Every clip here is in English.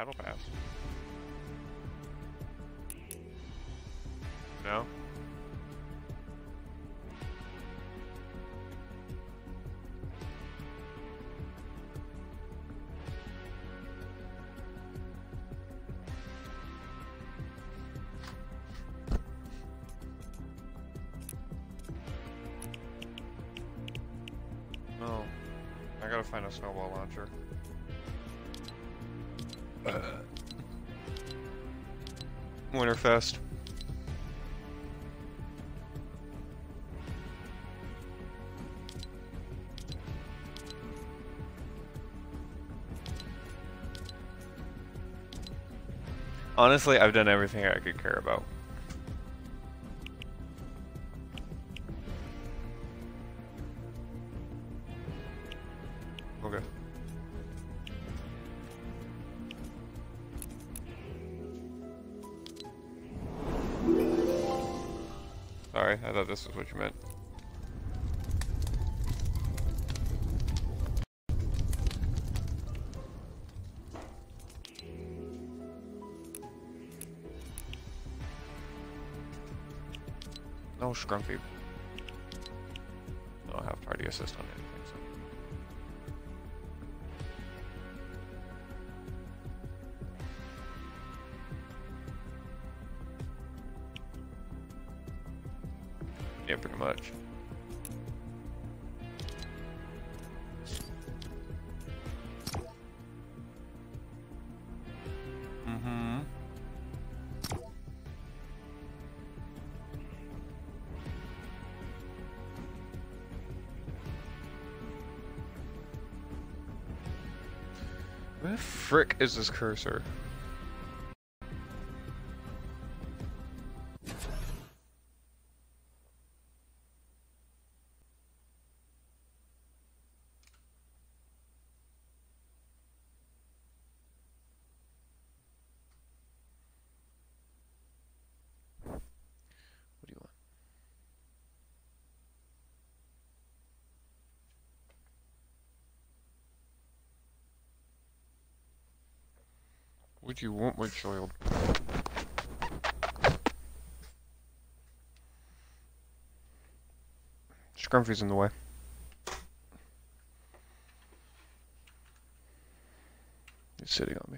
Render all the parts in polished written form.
battle pass? No? No. I gotta find a snowball launcher. Winterfest. Honestly, I've done everything I could care about. Okay. Sorry, I thought this was what you meant. No scrumpy. I don't have party assist on anything, so. Yeah, pretty much. Mm-hmm. Where the frick is this cursor? What do you want? What do you want, my child? Scrumpy's in the way. He's sitting on me.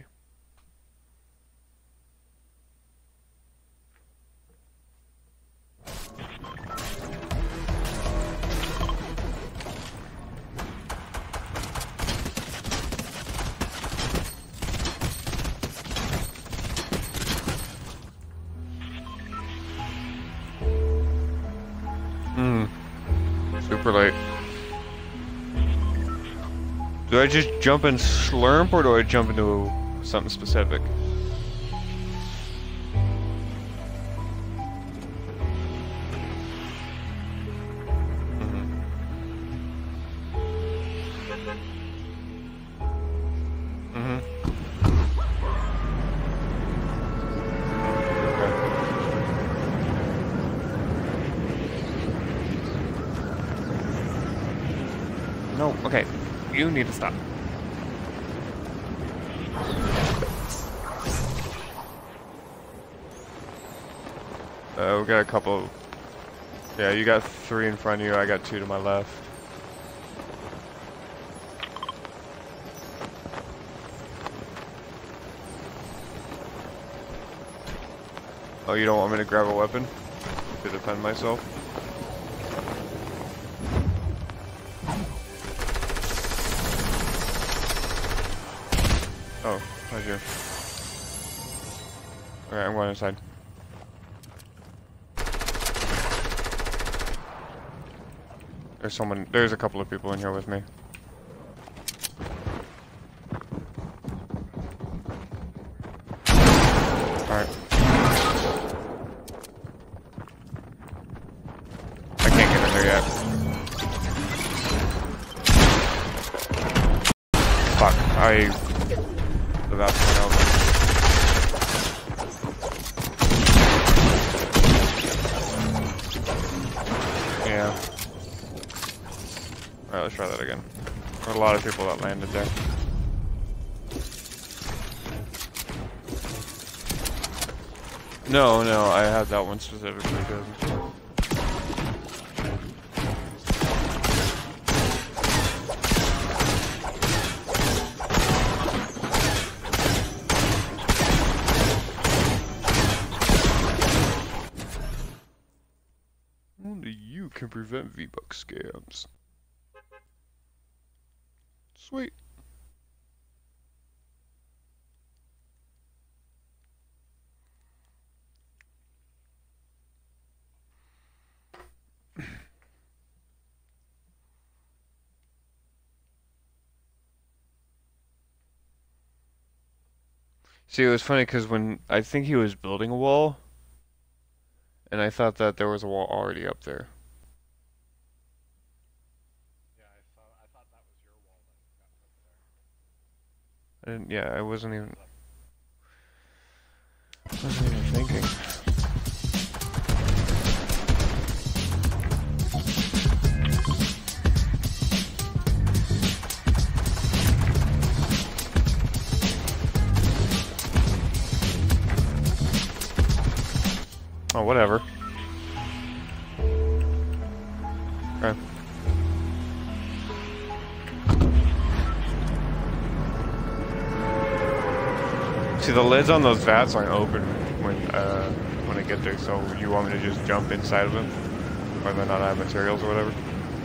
Super late. Do I just jump and slurp, or do I jump into something specific? No, okay. You need to stop. We got a couple. Yeah, you got 3 in front of you, I got 2 to my left. Oh, you don't want me to grab a weapon to defend myself? Oh, pleasure. Alright, I'm going inside. There's a couple of people in here with me. Alright. I can't get in there yet. Fuck, without someone else. Yeah. Alright, let's try that again. There are a lot of people that landed there. No, no, I had that one specifically good. Only you can prevent V-Buck scams. Sweet. See, it was funny because when I think he was building a wall, and I thought that there was a wall already up there. Yeah, I thought that was your wall that got put there. I didn't, yeah, I wasn't even thinking. Oh, whatever. Okay. See, the lids on those vats aren't open when I get there, so you want me to just jump inside of them? Or they not have materials or whatever?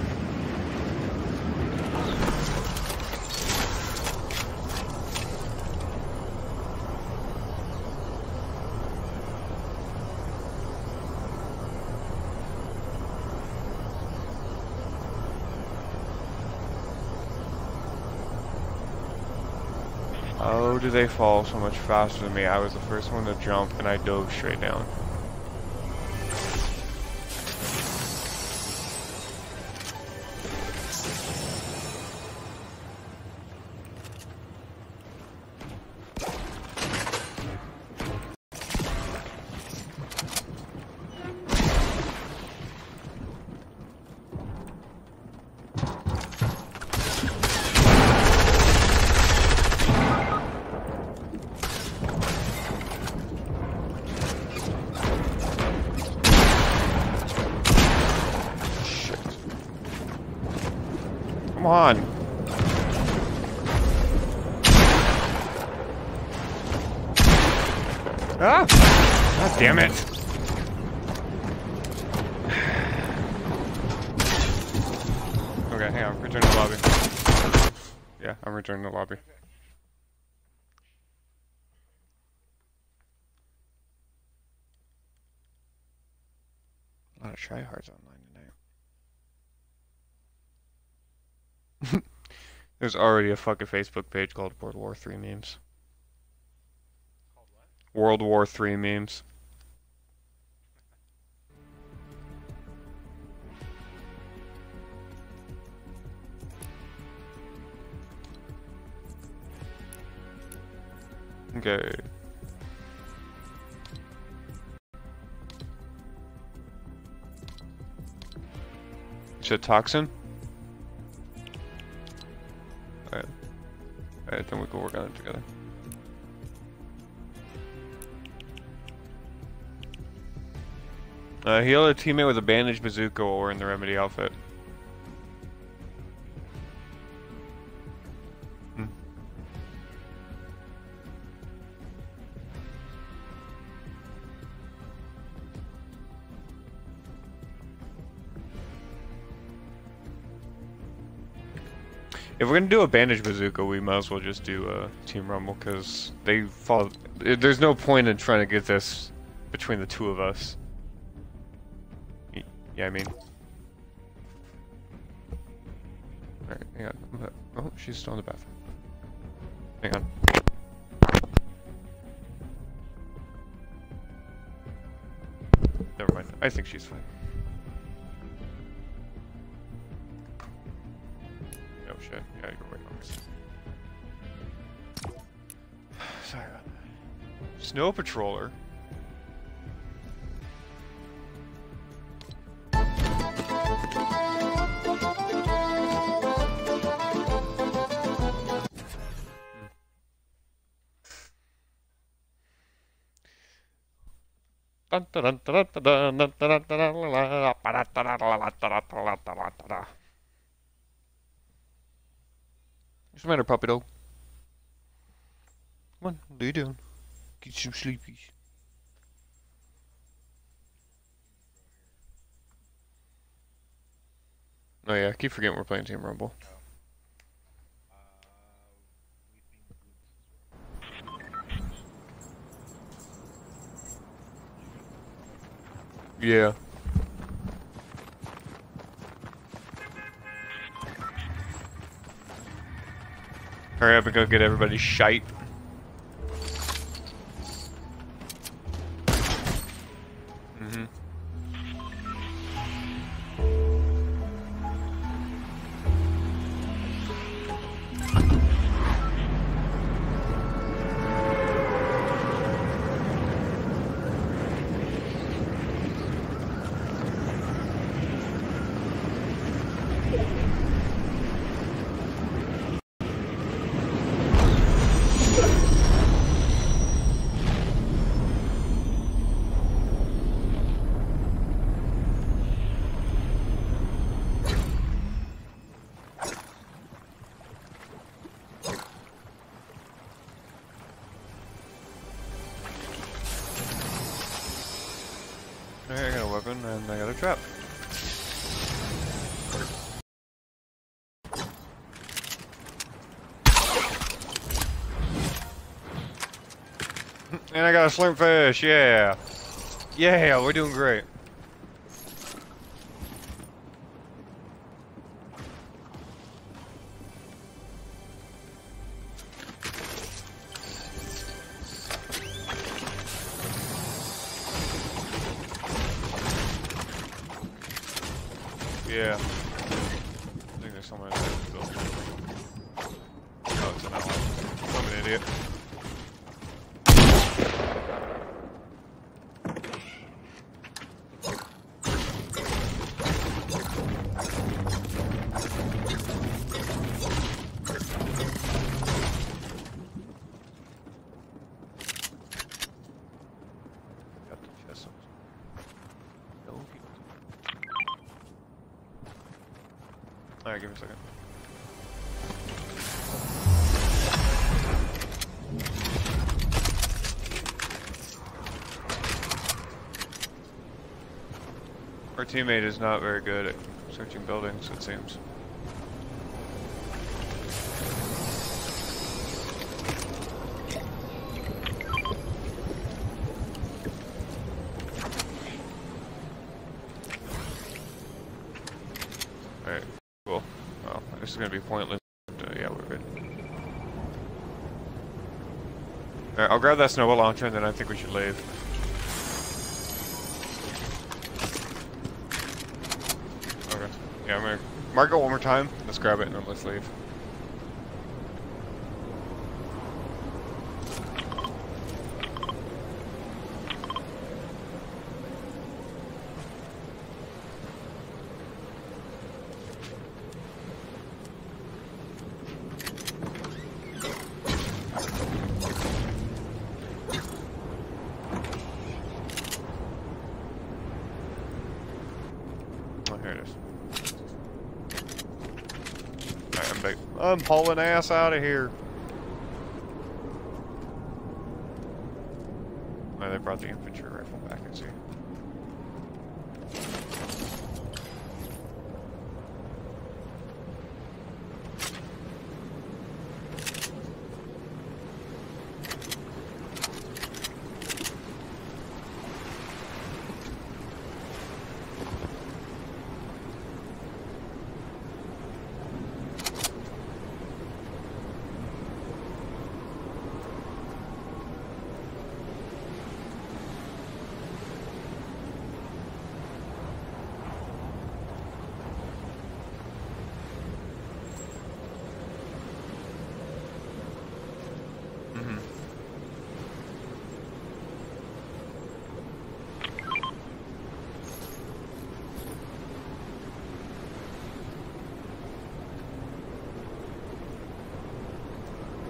How do they fall so much faster than me? I was the first one to jump and I dove straight down. Come on. Ah! God damn it. Okay, hang on. Return to the lobby. Yeah, I'm returning to the lobby. A lot of tryhards online tonight. There's already a fucking Facebook page called World War III memes. Called what? World War III memes. Okay. You said toxin? Alright, then we can work on it together. Heal a teammate with a bandaged bazooka while we're in the remedy outfit. If we're gonna do a bandage bazooka, we might as well just do a Team Rumble, because they fall. There's no point in trying to get this between the two of us. Yeah, I mean. Alright, hang on. Oh, she's still in the bathroom. Hang on. Never mind. I think she's fine. Oh shit. Yeah, you're right on this. Sorry about that. Snow Patroller. What's the matter, puppy dog? Come on, what are you doing? Get some sleepies. Oh yeah, I keep forgetting we're playing Team Rumble. Yeah. Hurry up and go get everybody's shite. Mm-hmm. Alright, I got a weapon and I got a trap. And I got a slim fish, yeah! Yeah, we're doing great. Yeah. I think there's someone inside the building. Oh, it's an ally. I'm an idiot. Got the chest. Alright, give me a second. Our teammate is not very good at searching buildings, it seems. Alright, cool. Well, this is gonna be pointless. Yeah, we're good. Alright, I'll grab that snowball launcher and then I think we should leave. Okay. Yeah, I'm gonna mark it one more time. Let's grab it and then let's leave. Oh, here it is. Alright, I'm hauling ass out of here. Oh, they brought the infantry rifle back, I see.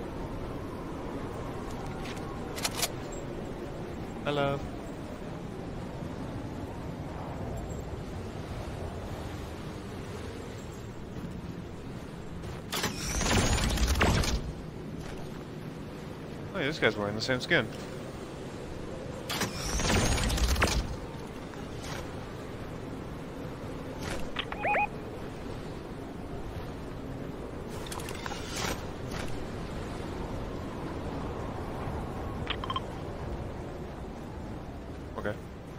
Hello. Hey, this guy's wearing the same skin. Okay.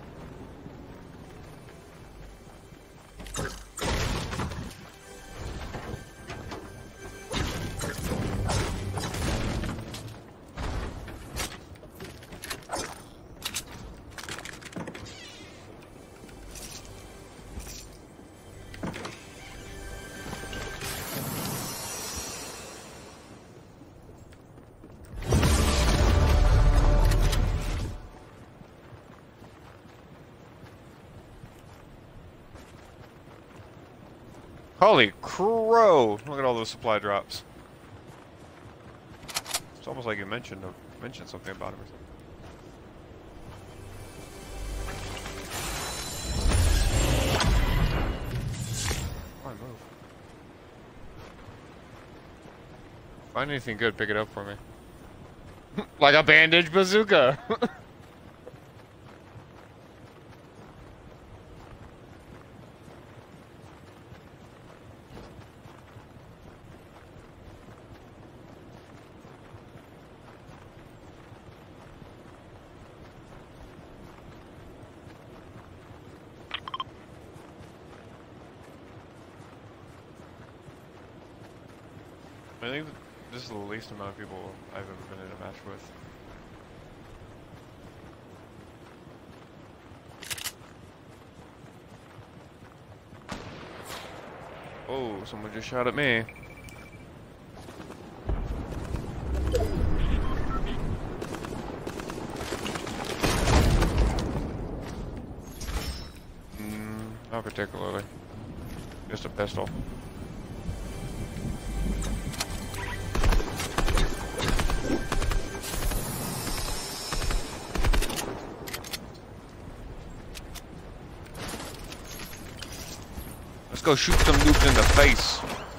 Holy crow! Look at all those supply drops. It's almost like you mentioned something about him or something. Come on, move. Find anything good, pick it up for me. Like a bandage bazooka! I think this is the least amount of people I've ever been in a match with. Oh, someone just shot at me. Not particularly. Just a pistol. Let's go shoot some noobs in the face.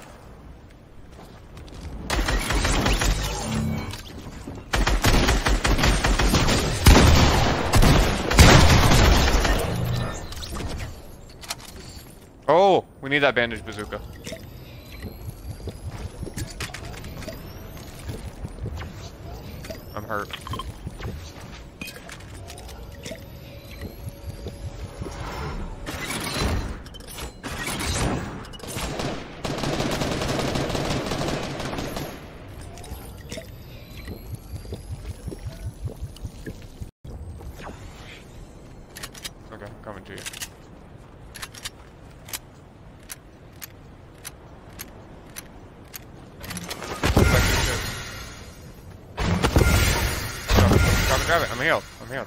Oh, we need that bandage bazooka. I'm hurt. Okay, coming to you. Grab it, I'm healed. I'm healed.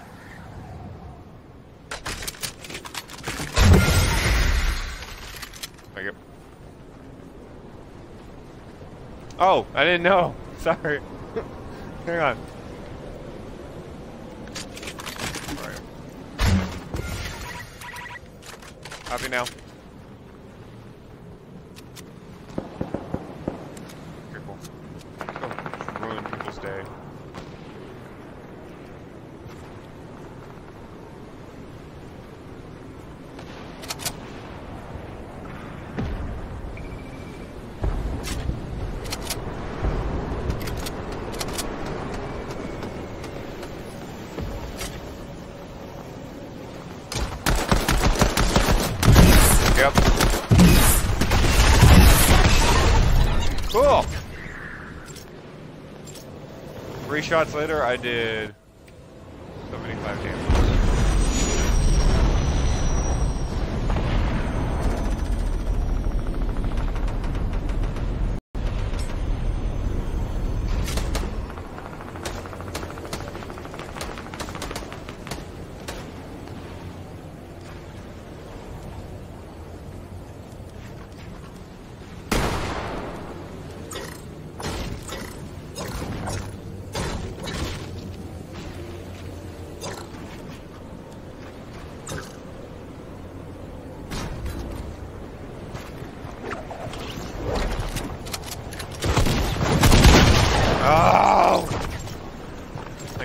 Take it. Oh, I didn't know. Sorry. Hang on. Alright. Happy now. Okay, cool. Let's go ruin people's day. Yep. Cool. 3 shots later, I did 75 damage.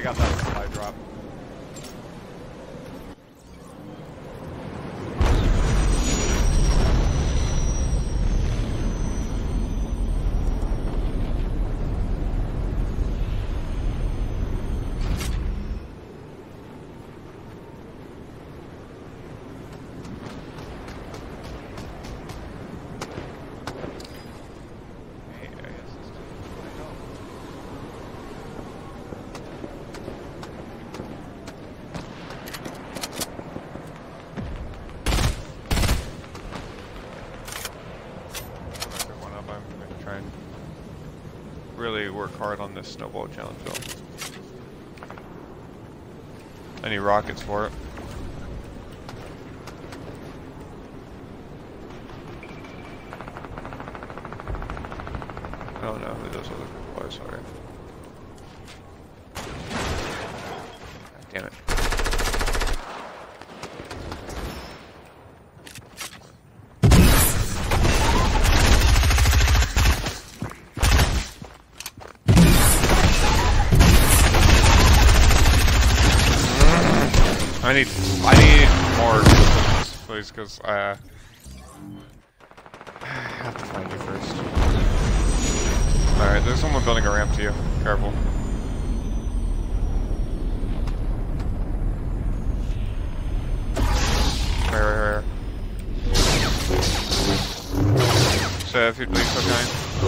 I got that supply drop. Really work hard on this snowball challenge though. I need rockets for it. I don't know who those other people are, sorry. God damn it. I need more assistance, please, because I have to find you first. Alright, there's someone building a ramp to you. Careful. Right. So if you'd please so kind.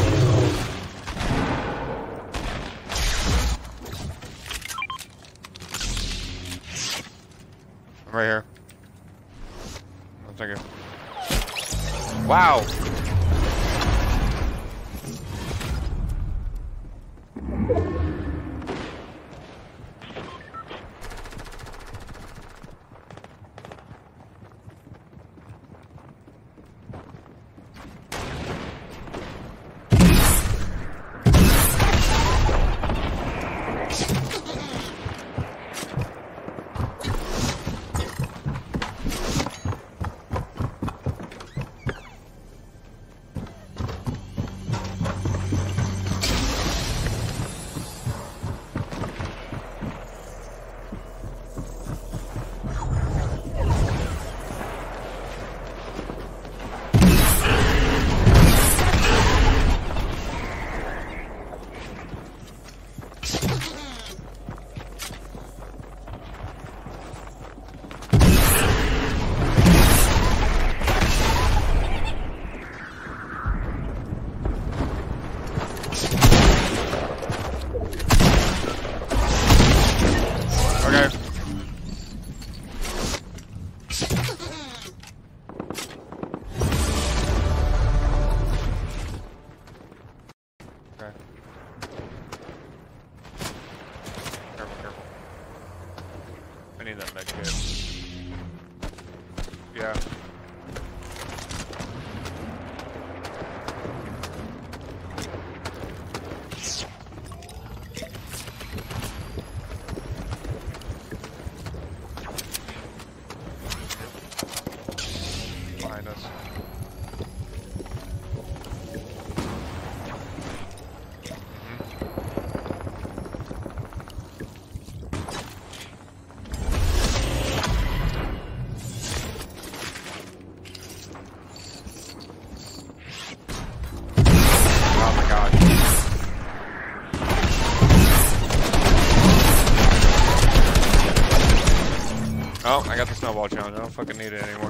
Right here. Oh, thank you. Wow! I need that med kit. Yeah. Behind us. Oh, I got the snowball challenge. I don't fucking need it anymore.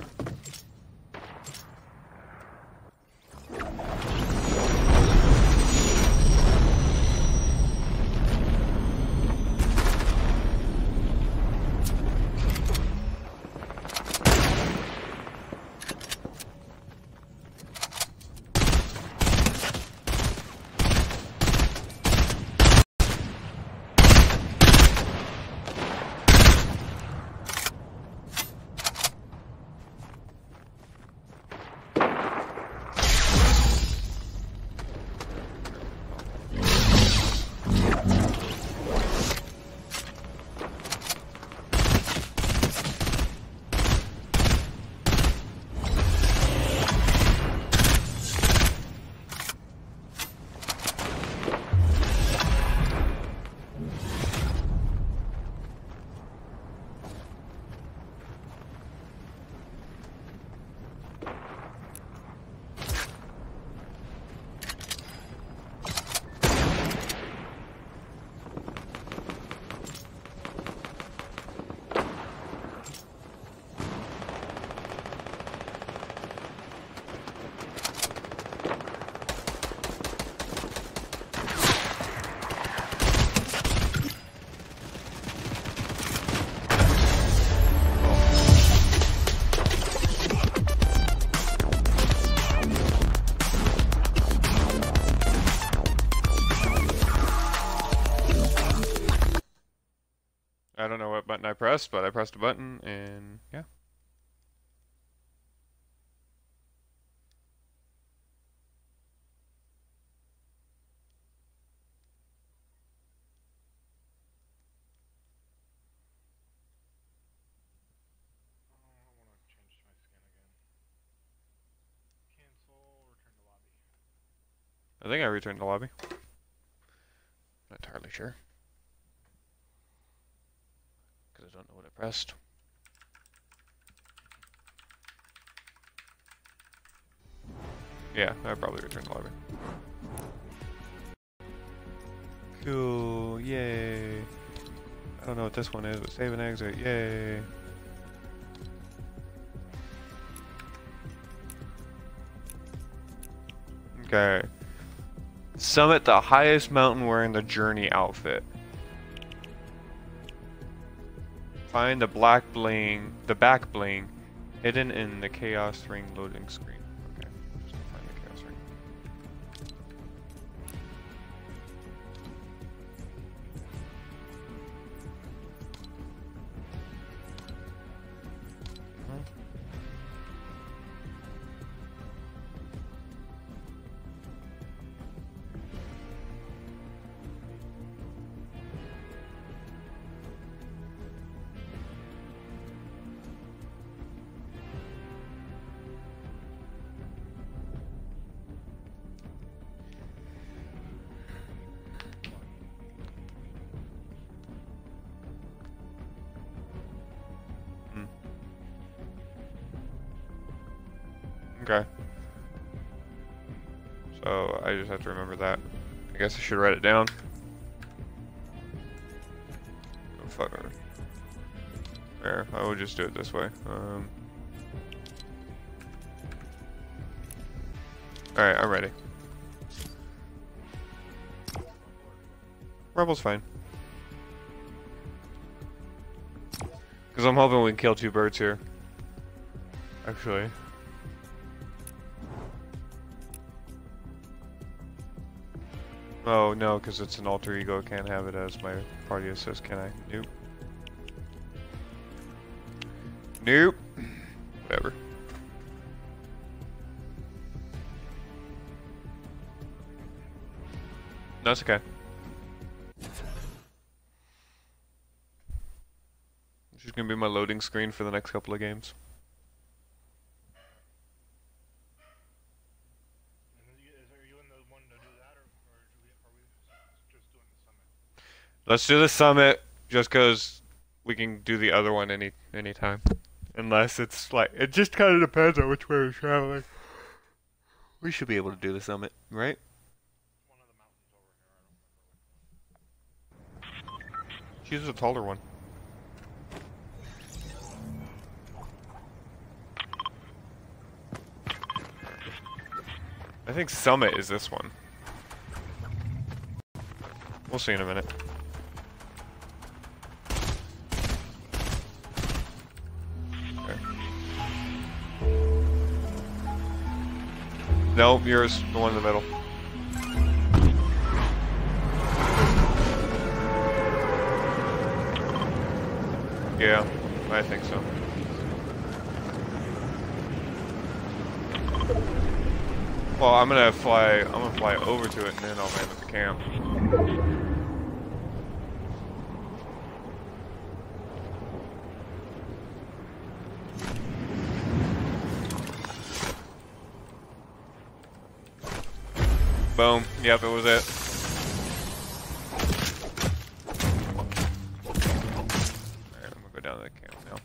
I don't know what button I pressed, but I pressed a button, and yeah. Oh, I want to change my skin again. Cancel, return to lobby. I think I returned the lobby. Not entirely sure. Because I don't know what I pressed. Yeah, I probably returned the lobby. Cool, yay. I don't know what this one is, but save and exit, yay. Okay. Summit the highest mountain wearing the journey outfit. Find the back bling hidden in the chaos ring loading screen. Okay, just to find the chaos ring. Okay. So I just have to remember that. I guess I should write it down. Oh, fuck. There, I will just do it this way. Alright, I'm ready. Rebel's fine. Because I'm hoping we can kill two birds here. Actually. Oh, no, because it's an alter ego. I can't have it as my party assist, can I? Nope. Nope. Whatever. No, it's okay. This is going to be my loading screen for the next couple of games. Are you in the one to do that, or are we just doing the summit? Let's do the summit, just because we can do the other one anytime. Unless it's like, it just kind of depends on which way we're traveling. We should be able to do the summit, right? One of the mountains over here, I don't remember which one. Choose a taller one. I think summit is this one. We'll see in a minute. Okay. Nope, yours, the one in the middle. Yeah, I think so. Well, I'm gonna fly over to it and then I'll land at the camp. Boom. Yep, it was it. Alright, I'm gonna go down to the camp now.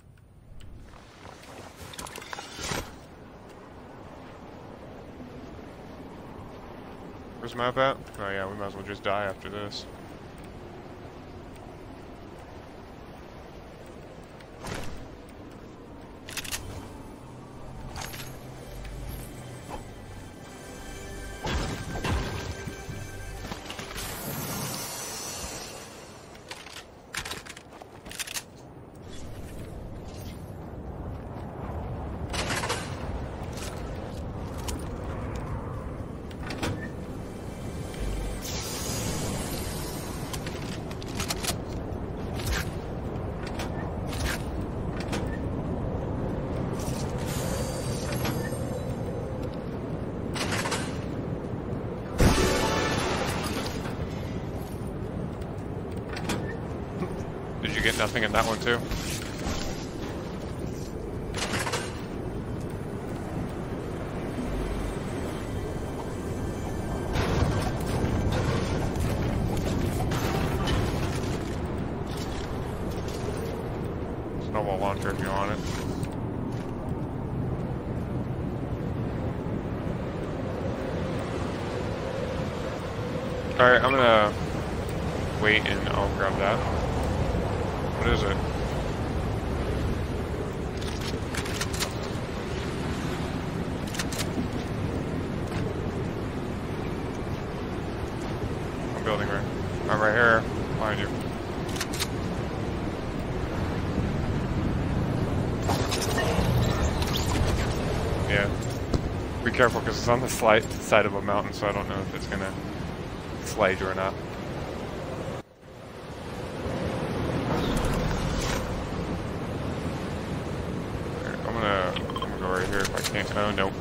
Where's the map at? Oh yeah, we might as well just die after this. Did you get nothing in that one too? Snowball launcher if you want it. Alright, I'm gonna wait and I'll grab that. What is it? I'm building right. I'm right here, behind you. Yeah. Be careful because it's on the side of a mountain, so I don't know if it's gonna slide you or not. I'm gonna go right here if I can. Oh, no.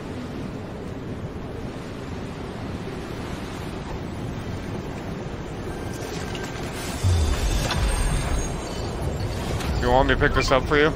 You want me to pick this up for you?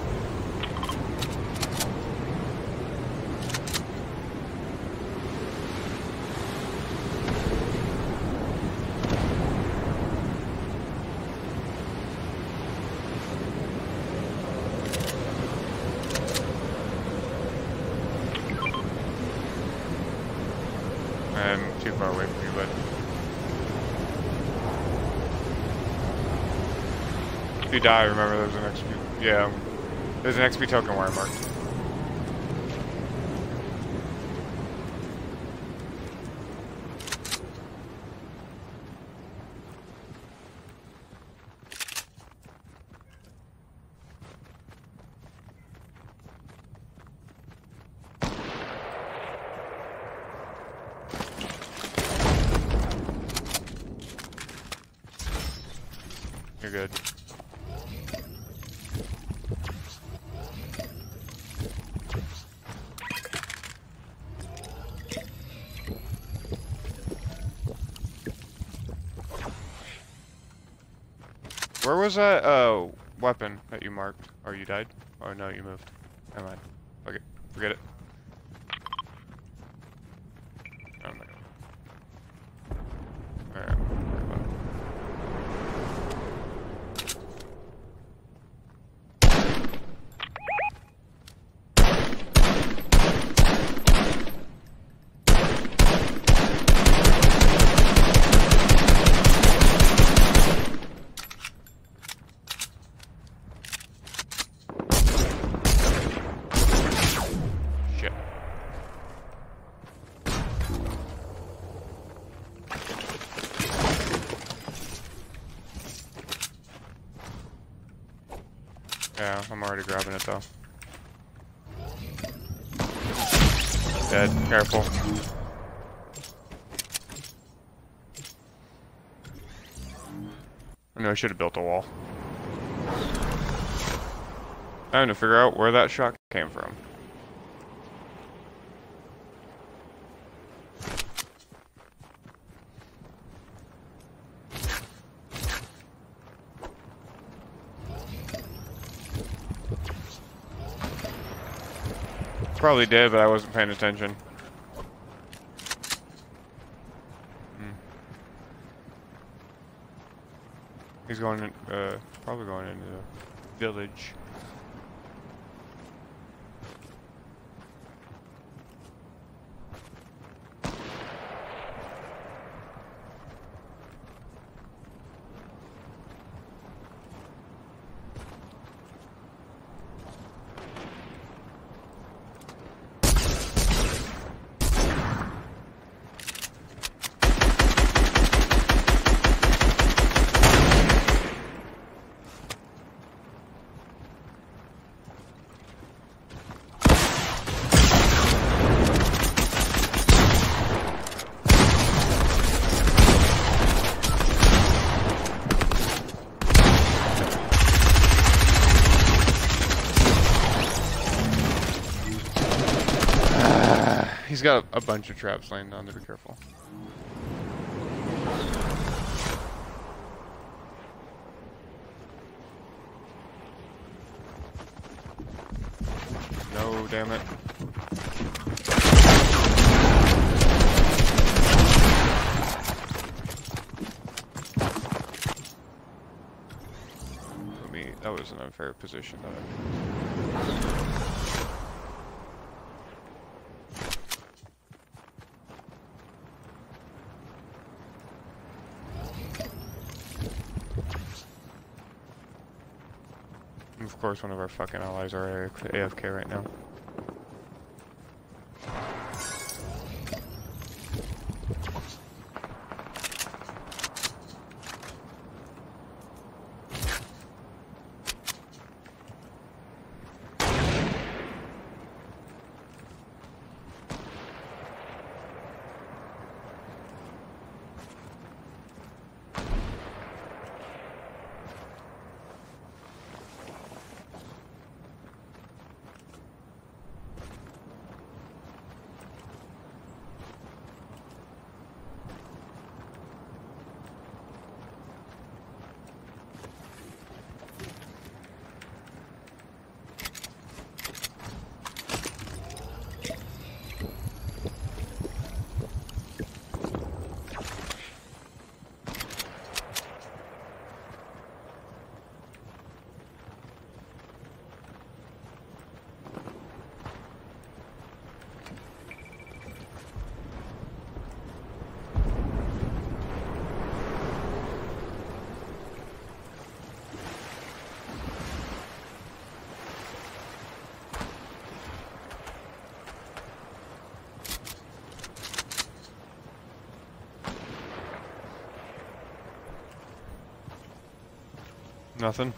I'm too far away from you, bud. If you die, remember there's an XP. Yeah, there's an XP token where I marked. You're good. Where was that weapon that you marked? Or you died? Oh no, you moved. Never mind. Okay, forget it. Oh my god. Alright, worry about it. Yeah, I'm already grabbing it though. Dead, careful. I know I should have built a wall. Time to figure out where that shot came from. Probably did, but I wasn't paying attention. He's going in, probably going into the village. He's got a bunch of traps laying down there, be careful. damn it. That was an unfair position. Of course, one of our fucking allies are AFK right now. Nothing.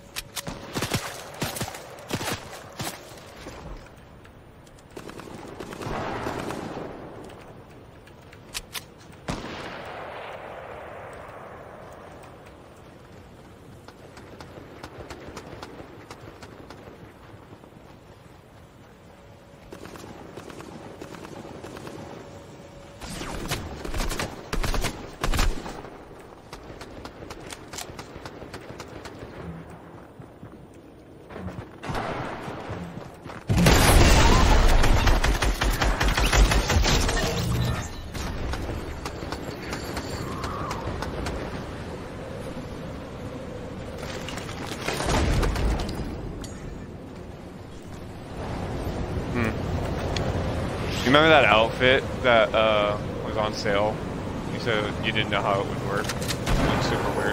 You remember that outfit that was on sale? You said you didn't know how it would work. It looks super weird.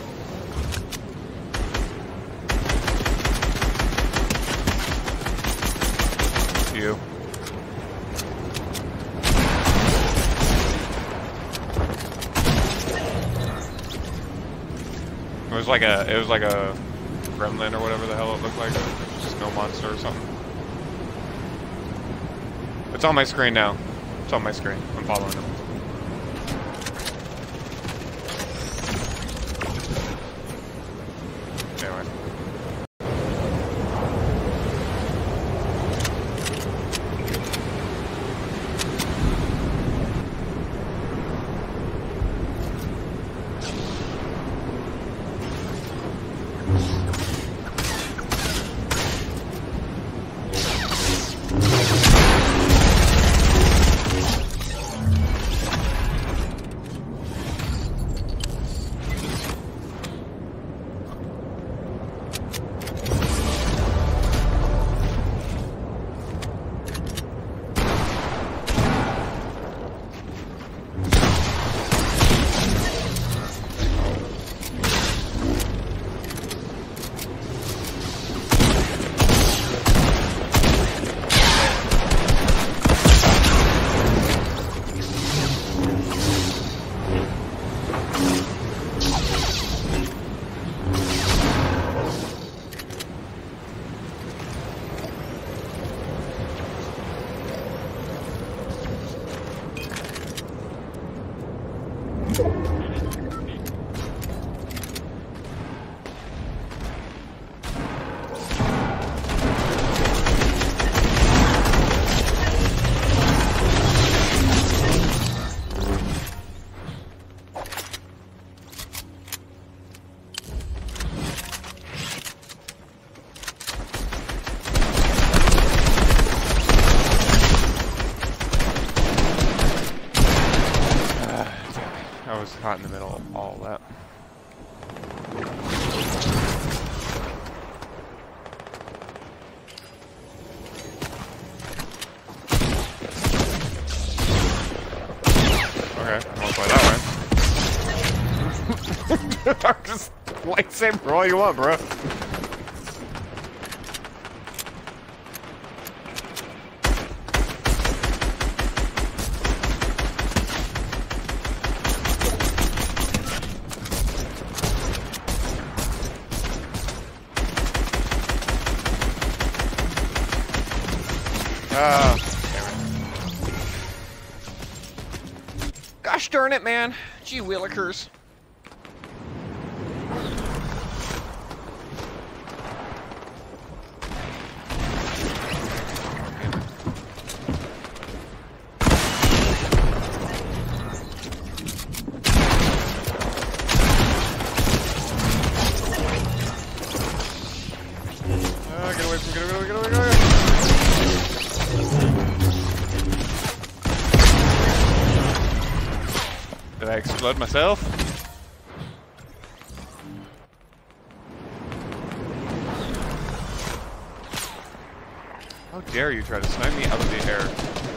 You. It was like a gremlin or whatever the hell it looked like, a snow monster or something. It's on my screen now. It's on my screen. I'm following him. Anyway. caught in the middle of all that. Okay, I'm gonna play that way. Just lightsaber all you want, bro. Gosh darn it, man. Gee willikers. Get away from, get away. Did I explode myself? How dare you try to snipe me out of the air?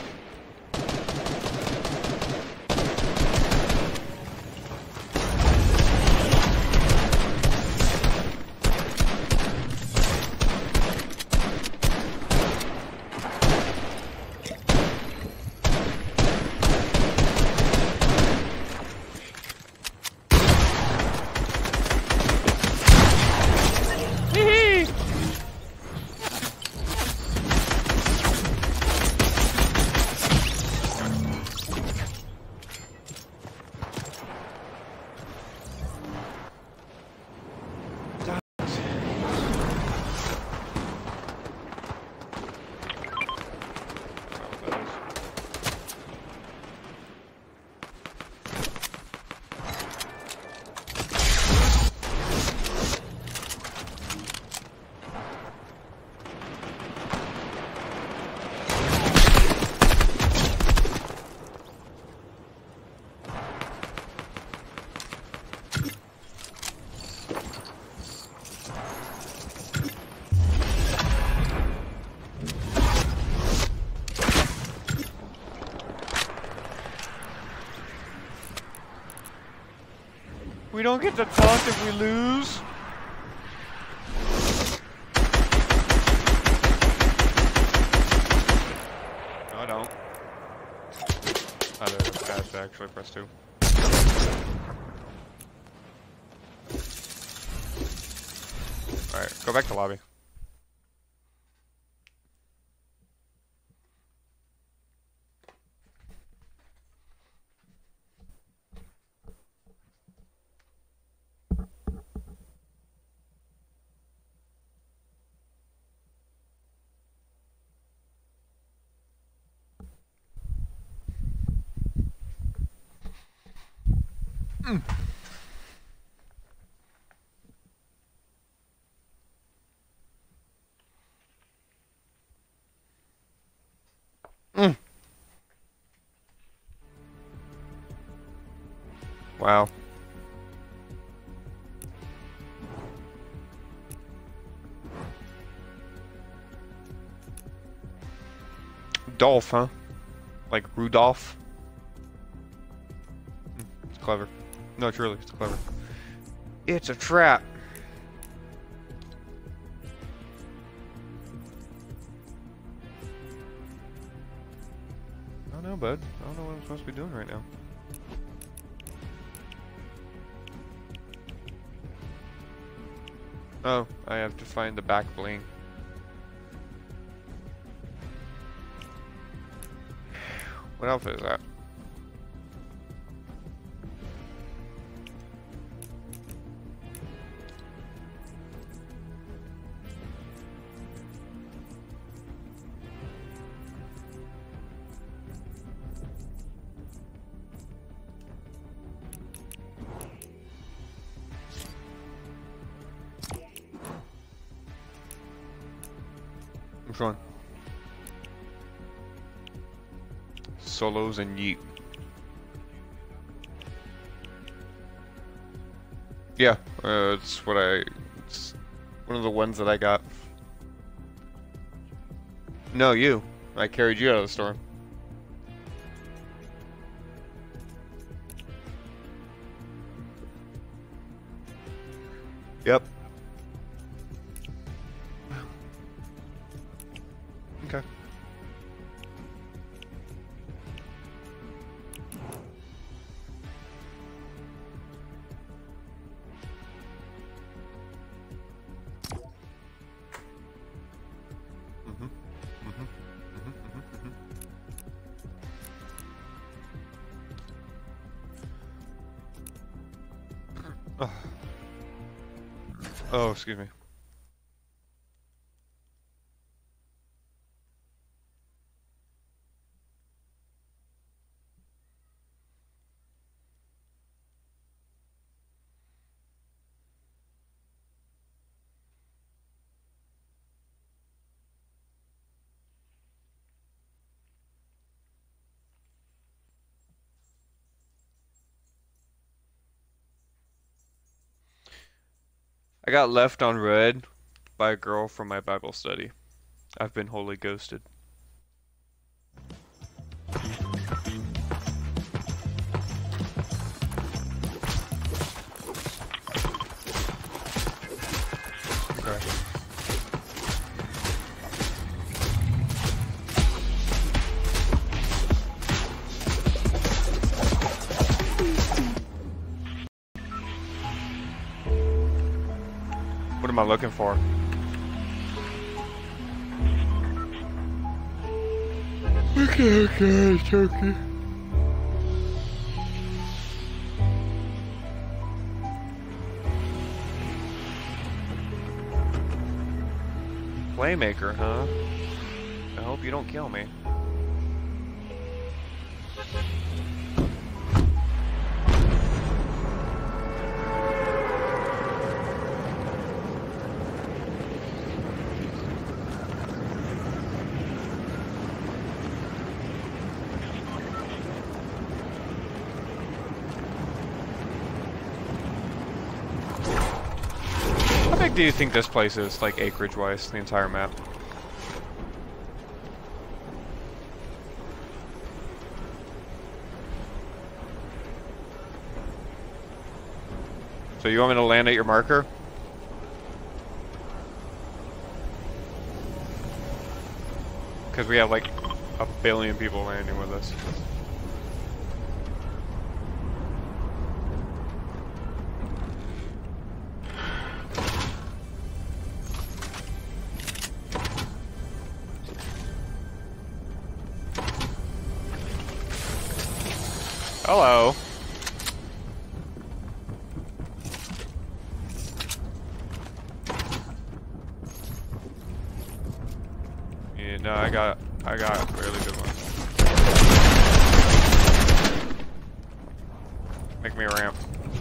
We don't get to talk if we lose. No, I don't. Oh, there's I have to actually press 2. Alright, go back to lobby. Wow. Dolph, huh? Like Rudolph? It's clever. No, truly, it's clever. It's a trap. I don't know, bud. I don't know what I'm supposed to be doing right now. Oh, I have to find the back bling. What outfit is that? Which one? Solos and Yeet. It's what I. It's one of the ones that I got. No, you. I carried you out of the store. Yep. Okay. Oh. Oh, excuse me. I got left on red by a girl from my Bible study. I've been wholly ghosted. Okay. What am I looking for? Okay, turkey. Playmaker, huh? I hope you don't kill me. How big do you think this place is, like acreage-wise, the entire map? So you want me to land at your marker? Because we have like a billion people landing with us. Hello. Yeah, no, I got a really good one. Make me a ramp.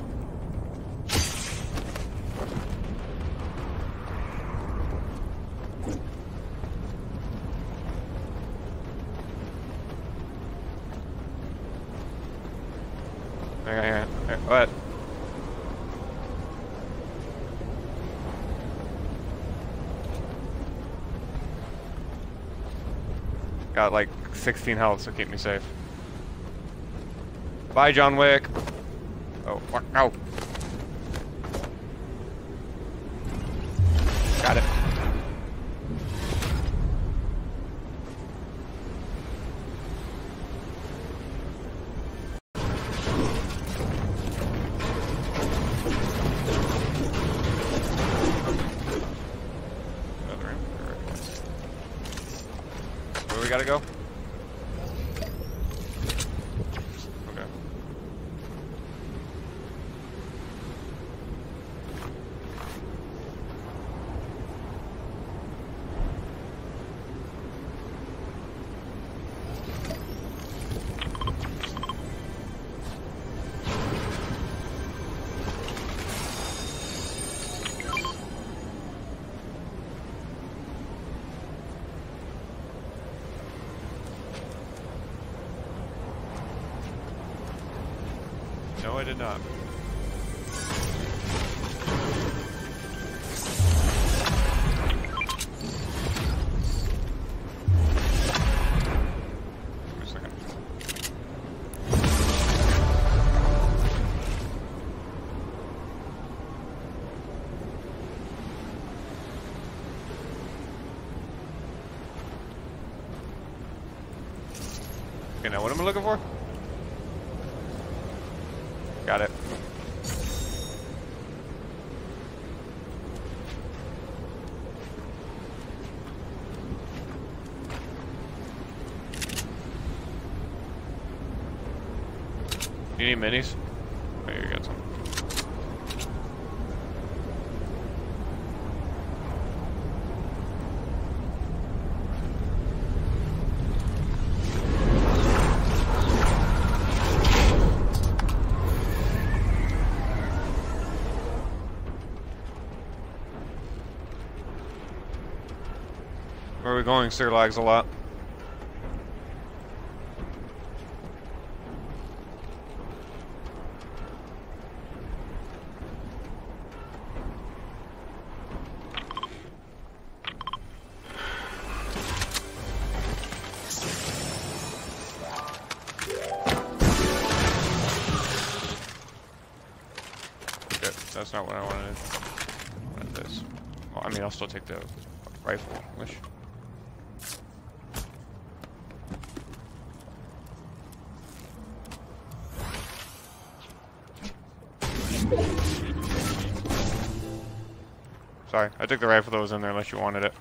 What? Got like 16 health, so keep me safe. Bye, John Wick. Oh, fuck, no. Got it. Where we gotta go? Okay. No, I did not. Okay, now what am I looking for? Got it. You need minis? Oh, you got some. Where are we going? Sir lags a lot. Good. That's not what I wanted. I wanted this. Well, I mean, I'll still take the rifle. Wish. Sorry, I took the rifle that was in there unless you wanted it.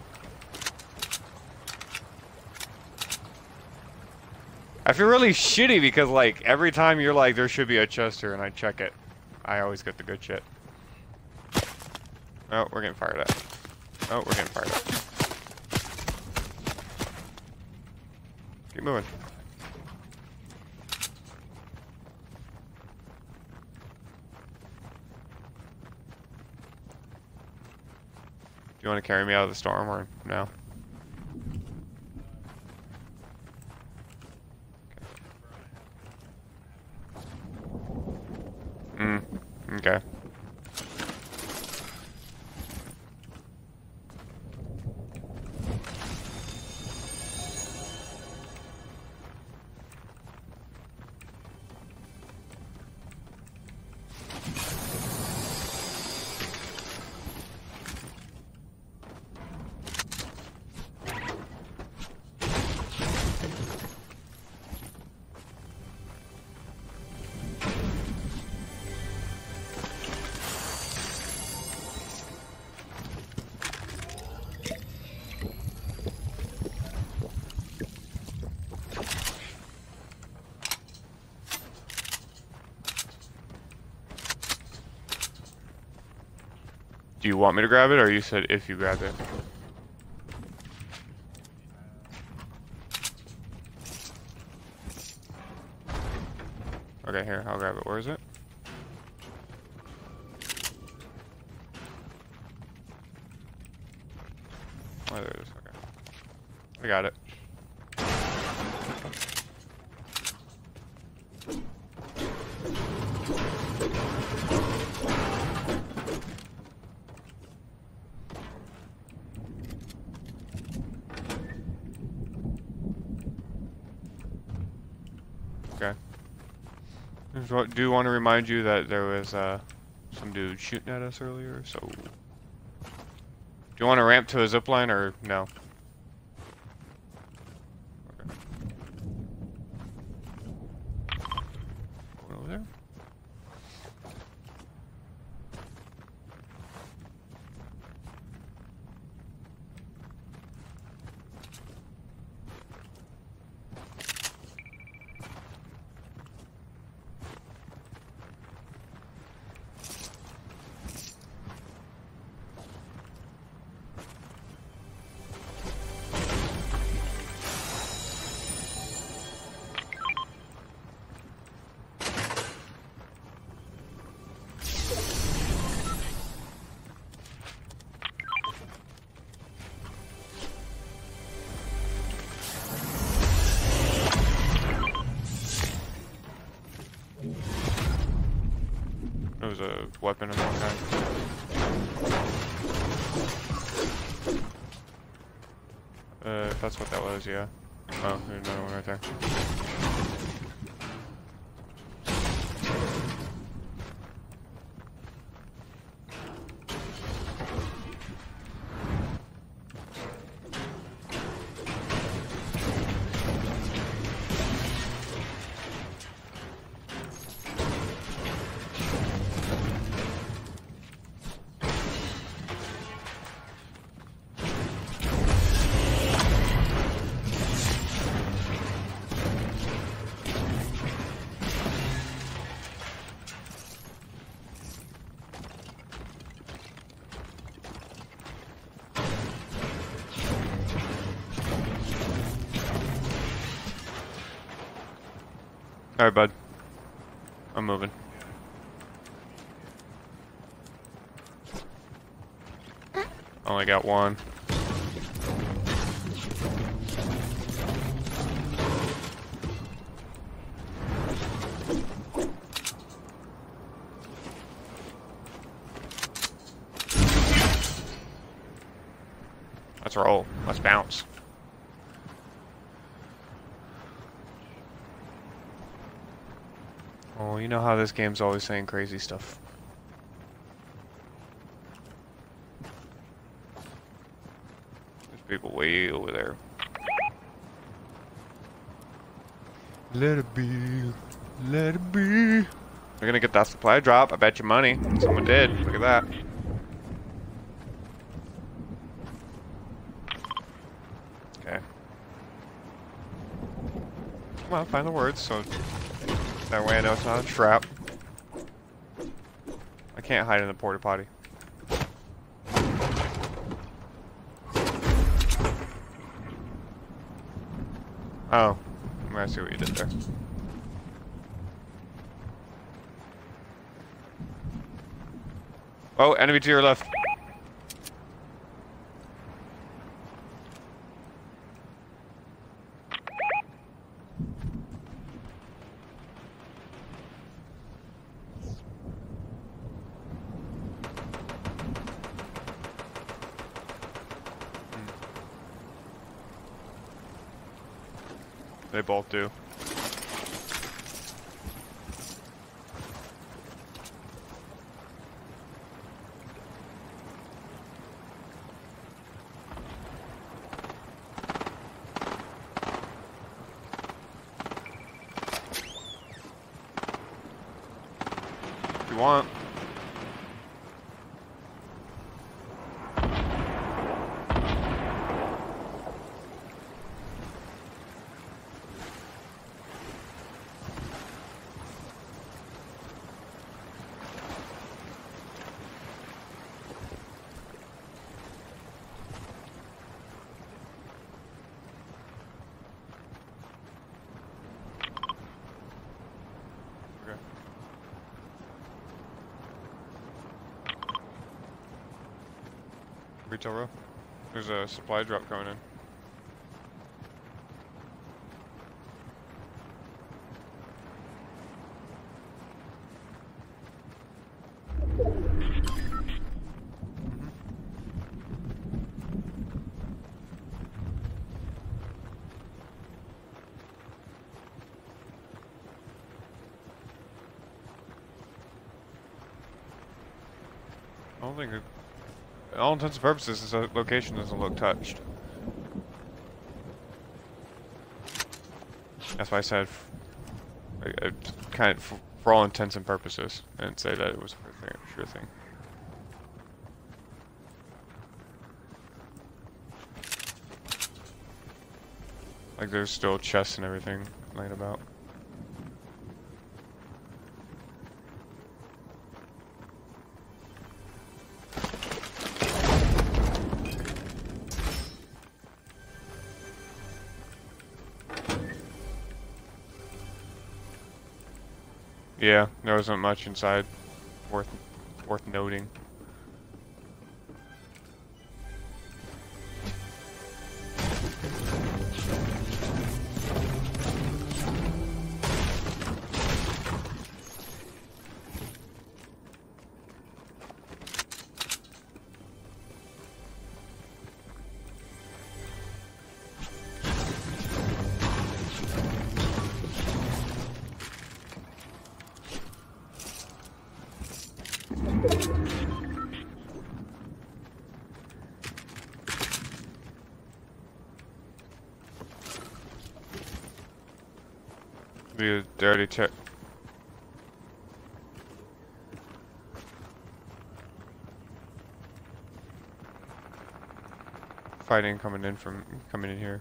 I feel really shitty because, like, every time you're like, there should be a chest here, and I check it, I always get the good shit. Oh, we're getting fired at. Oh, we're getting fired at. Keep moving. Do you want to carry me out of the storm or no? Okay. Do you want me to grab it, or you said if you grab it? Okay, here, I'll grab it. Where is it? Oh, there it is. Okay. I got it. Okay. Do want to remind you that there was some dude shooting at us earlier, so... Do you want to ramp to a zipline or no? Okay. Over there? It was a weapon of some kind. If that's what that was, yeah. Oh, there's another one right there. Alright, bud. I'm moving. Only got one. Let's roll. Let's bounce. Oh, you know how this game's always saying crazy stuff. There's people way over there. Let it be. Let it be. We're gonna get that supply drop. I bet you money. Someone did. Look at that. Okay. Come on, find the words so that way I know it's not a trap. I can't hide in the porta potty. Oh, I see what you did there. Oh, enemy to your left. They both do. If you want. Retail row. There's a supply drop coming in. I don't think all intents and purposes, this location doesn't look touched. That's why I said, kind of, for all intents and purposes, I didn't say that it was a sure thing. Like there's still chests and everything laying about. Yeah, there wasn't much inside worth noting. They already checked. Fighting coming in here.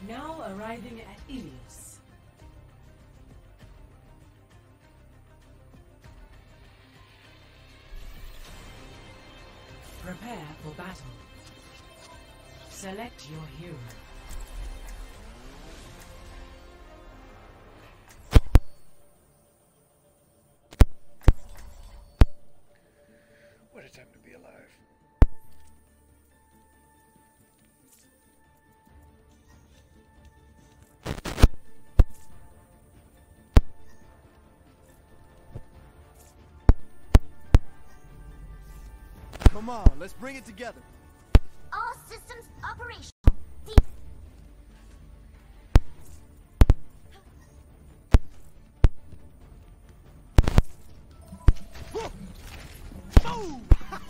Now arriving at Ilios. Prepare for battle. Select your hero. What a time to be alive. Come on, let's bring it together. All systems operational. Boom!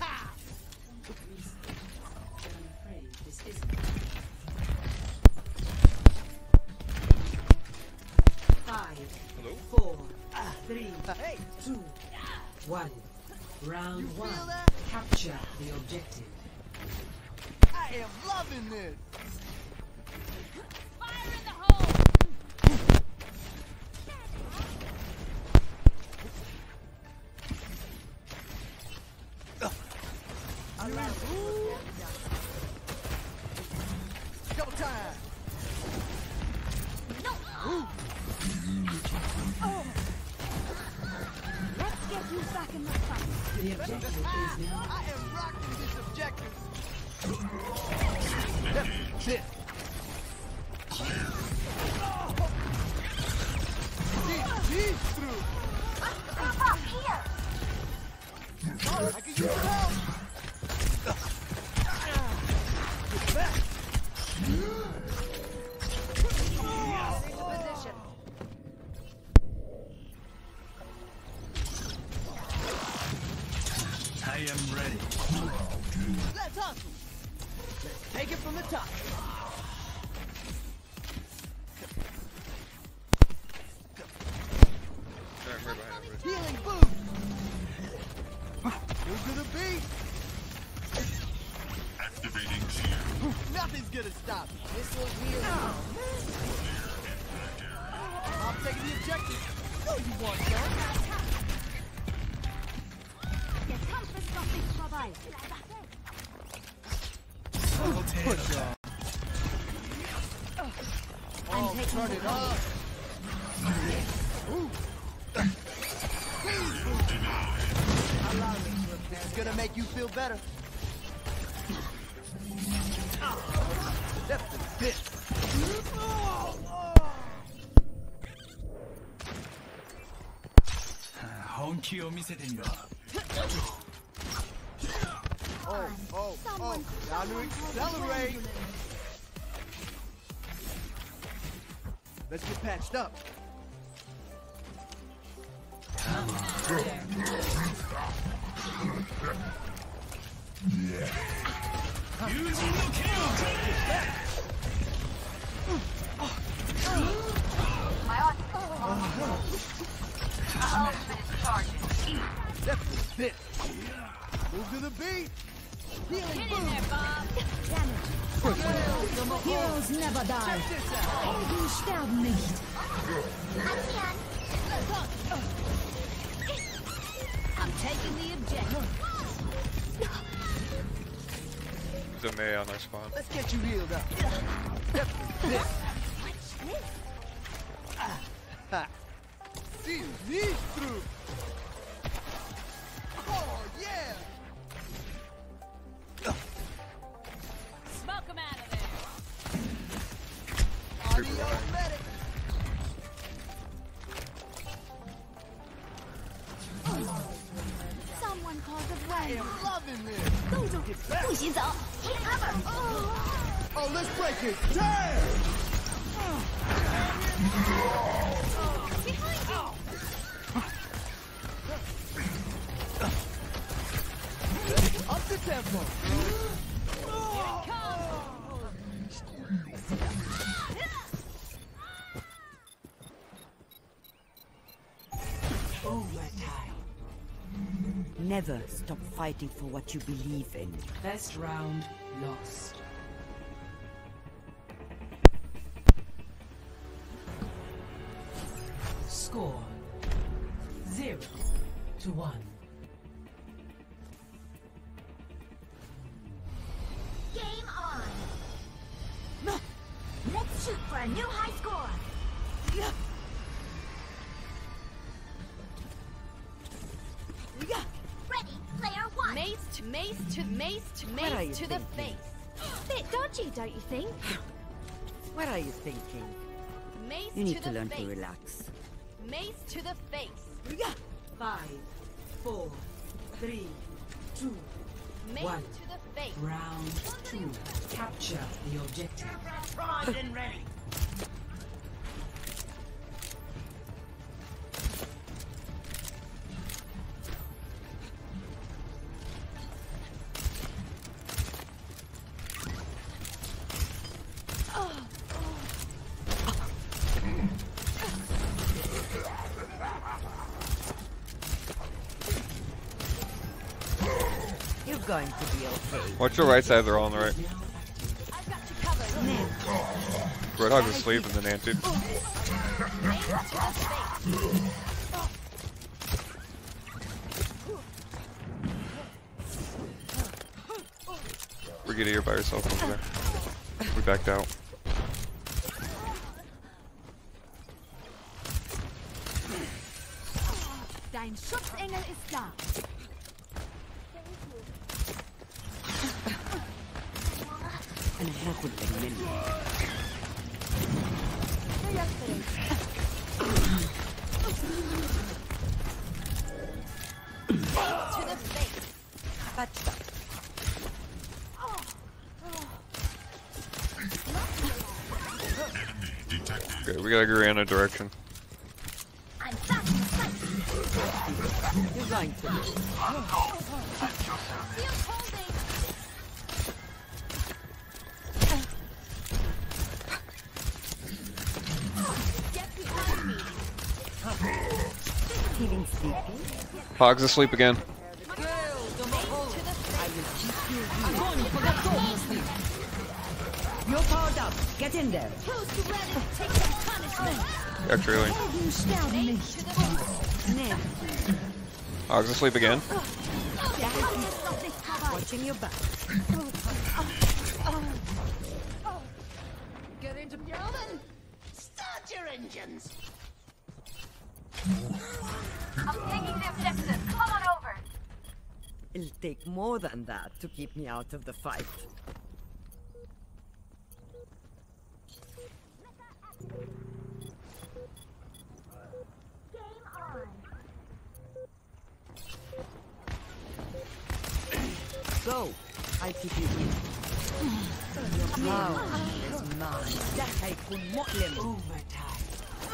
I'm afraid this isn't. 5, Hello? 4, 3, Hey, 2, 1. Round you 1. feel that? Capture the objective. I am loving this. Fire in the hole! Go time. No! Let's get you back in the fight. The objective is now. I am rocking this objective. That's it. He's through. Group up here! Oh, I can use your help. Get back. Position. I am ready. Let's hustle. Let's take it from the top. Alright, we're behind him. Healing boost. Move to the beat. Activating shield. Nothing's gonna stop me. This will really I'm taking the objective. No, you want some. Der Kampf ist noch nicht vorbei. Push on. Oh, turn it up. Ooh. It's gonna make you feel better. That's a bit. Oh, time to accelerate. Let's get patched up. That's a bit. Move to the beat. Healing boom. Heroes never die. Check this out. Helden sterben nicht. I'm taking the objective. There's a May on our spawn. Let's get you healed up. That's a bit. See these through. Oh yeah. Smoke him out of there. Audio medic. Someone calls it I rain. am loving this. Get back. 不许走 Take cover. Oh, let's break it. Damn. Behind you. Up the tempo. Overtime. Never stop fighting for what you believe in. Best round lost. Score 0-1. Game on. Let's shoot for a new high score. Ready, player one. Mace to mace to mace to What are you mace to the thinking? face. Bit dodgy, don't you think? What are you thinking? Mace You need to to the learn face. to relax. Mace to the face. 5, 4, 3, 2. Mace One. to the face. Round 2. Capture the objective. You're going to be okay. Watch your right side, they're all on the right. I've got you covered. Roadhog's asleep and then anted. Mace to the face. Brigitte, you're by yourself over there. We backed out. Dein Schutzengel ist da. أنا هاخد بالي منك. To the face. Basta. Enemy detected. Okay, we gotta agree on a direction. I'm back in sight. You're going to be. Feel holding. Get behind me. Feeling sleepy? Hog's asleep again. Mace to the face. You're powered up. Get in there. Who's ready to take some punishment? Actually, Mace to the face. Now, Hog's asleep again. watching your back. Get into Gentlemen, start your engines. I'm taking the objective. Come on over. It'll take more than that to keep me out of the fight. Game on. Go. I'll keep you in. Now is mine. سحيكون مؤلم. Overtime.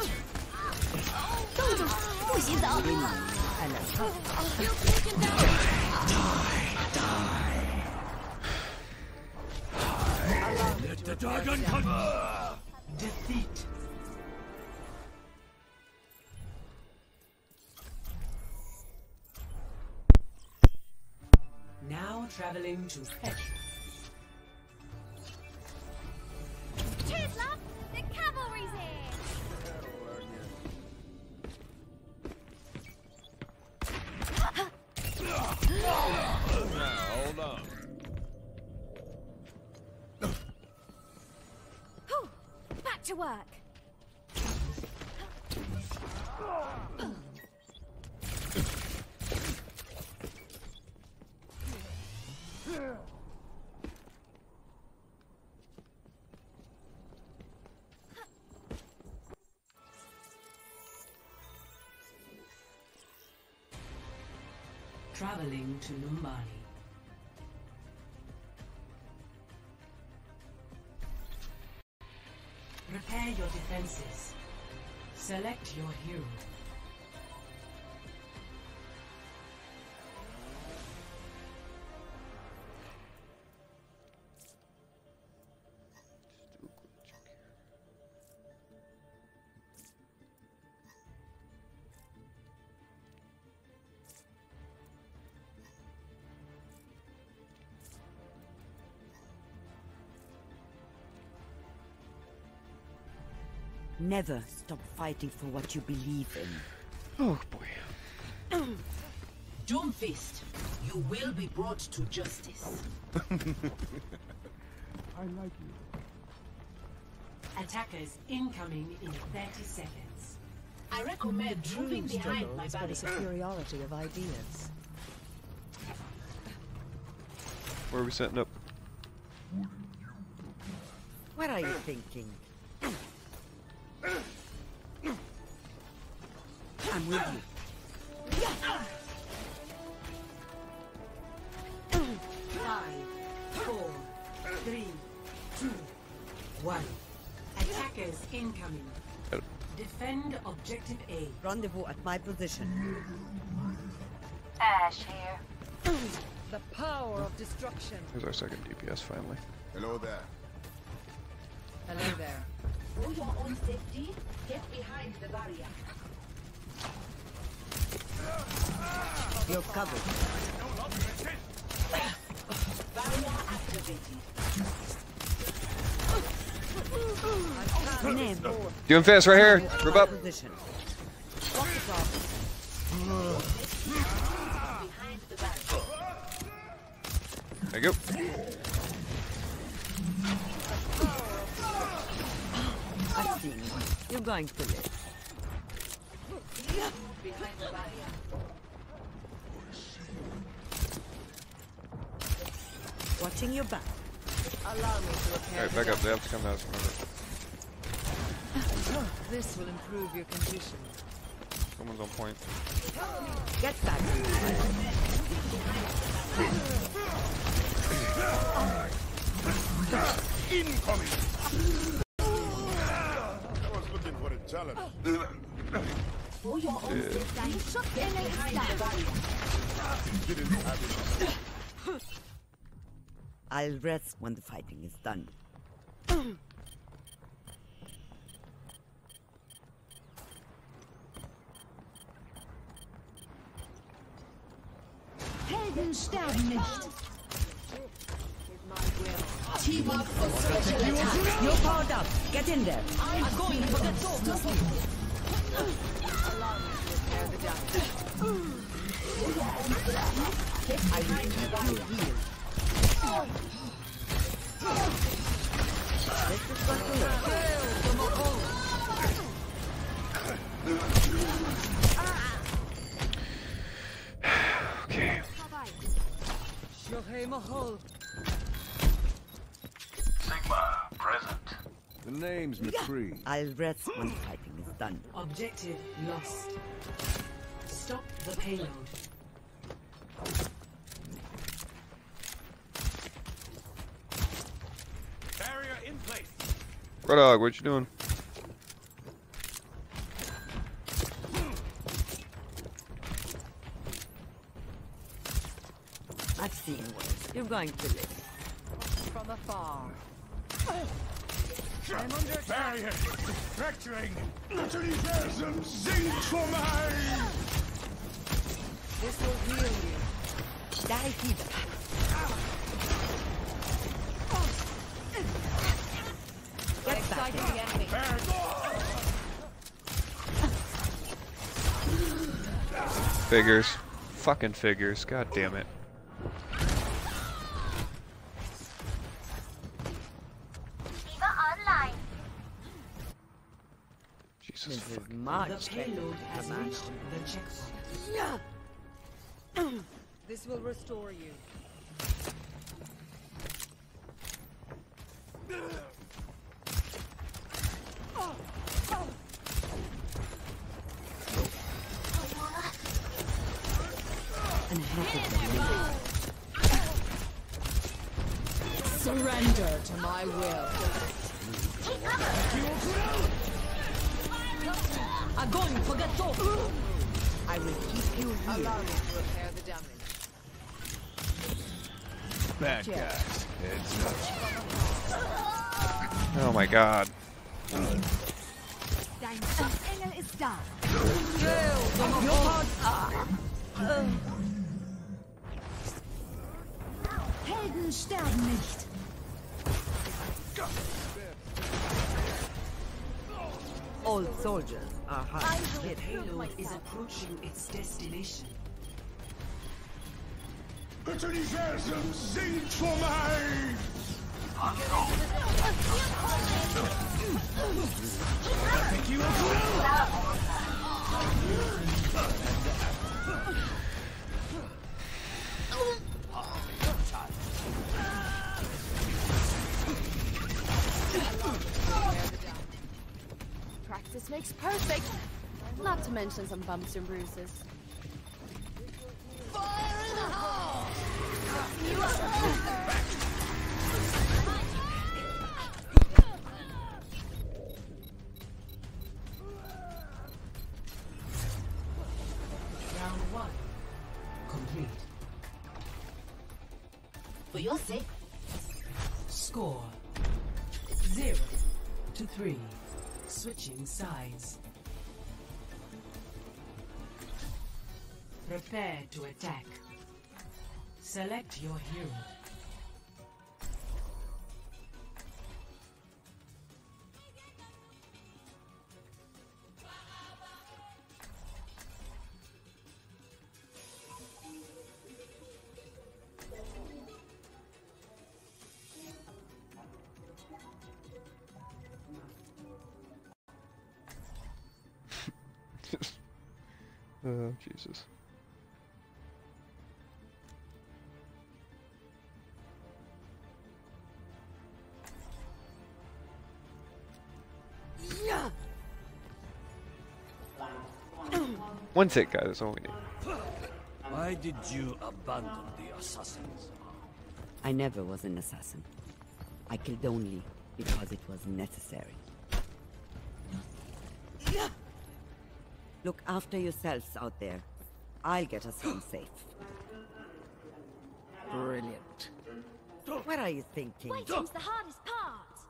أنا Let the dragon come! Defeat. Now traveling to Fetch. Cheers, love. The cavalry's here. Hold on. Whew. Back to work. Traveling to Numbani. Prepare your defenses. Select your hero. Never stop fighting for what you believe in. Oh boy. Doomfist, you will be brought to justice. I like you. Attackers incoming in 30 seconds. I recommend moving behind my Has got a barrier. superiority of ideas. Where are we setting up? What are you thinking? I'm with you. 5, 4, 3, 2, 1. Attackers incoming. Oh. Defend objective A. Rendezvous at my position. Ash here. The power of destruction. Here's our second DPS finally. Hello there. Hello there. For your own safety, get behind the barrier. You're covered. Barrier activated. Name. Doing fast right here. Group up. Position. Walk it off. Behind the barrier. There you go. I've seen you. You're going to live. Behind the barrier. Watching your back. Allow me to repair Alright, back up. They have to come out. Remember. This will improve your condition. Someone's on point. Get back. Incoming! I was looking for a challenge. For your own safety, get behind the barrier. Didn't have it. I'll rest when the fighting is done. Helden sterben nicht. Team up for special attack. You're powered up. Get in there. I'm going for the door. Allow me to repair the damage. I will keep you healed. This is going to work. Okay. Shohei Mahol. Sigma, present. The name's McCree. I'll rest when the fighting is done. Objective lost. Stop the payload. Barrier in place. Red Dog, what you doing? I've seen worse. You're going to live. From afar. I'm under attack. Barrier fracturing. Utilisation zinc for mine. This will heal you. Die fever. Get back. Exciting the enemy. Figures. Fucking figures. God damn it. Diva online. Jesus This is fucking. much The better payload has than reached the checkpoint. This will restore you. and happy to live. Surrender to my will. Огонь по готовку. I will keep you here. Allow me to repair the damage. Bad guys. Heads up. Oh my god. Dein Schutzengel ist da. Helden sterben nicht. Old soldiers are hard I to will hit. prove Payload is myself. approaching its destination. Universum singt for mig! Thank you as well! Practice makes perfect. Not to mention some bumps and bruises. Round 1. Complete. For your sake. Score 0-3. Switching sides. Prepare to attack. Select your hero. Oh, Jesus. One tick, guys. That's all we need. Why did you abandon the assassins? I never was an assassin. I killed only because it was necessary. Look after yourselves out there. I'll get us home safe. Brilliant. What are you thinking? Waiting's the hardest part.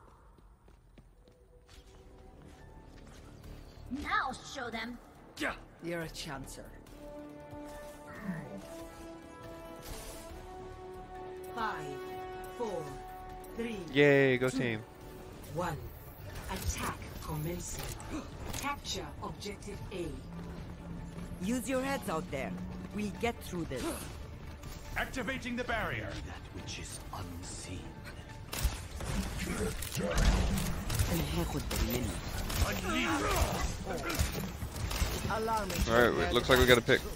Now I'll show them. You're a chancer. 5, 4, 3, Yay, go team. 1. Attack commencing. Capture objective A. Use your heads out there. We'll get through this. Activating the barrier. That which is unseen. Alright, looks like we got a pick.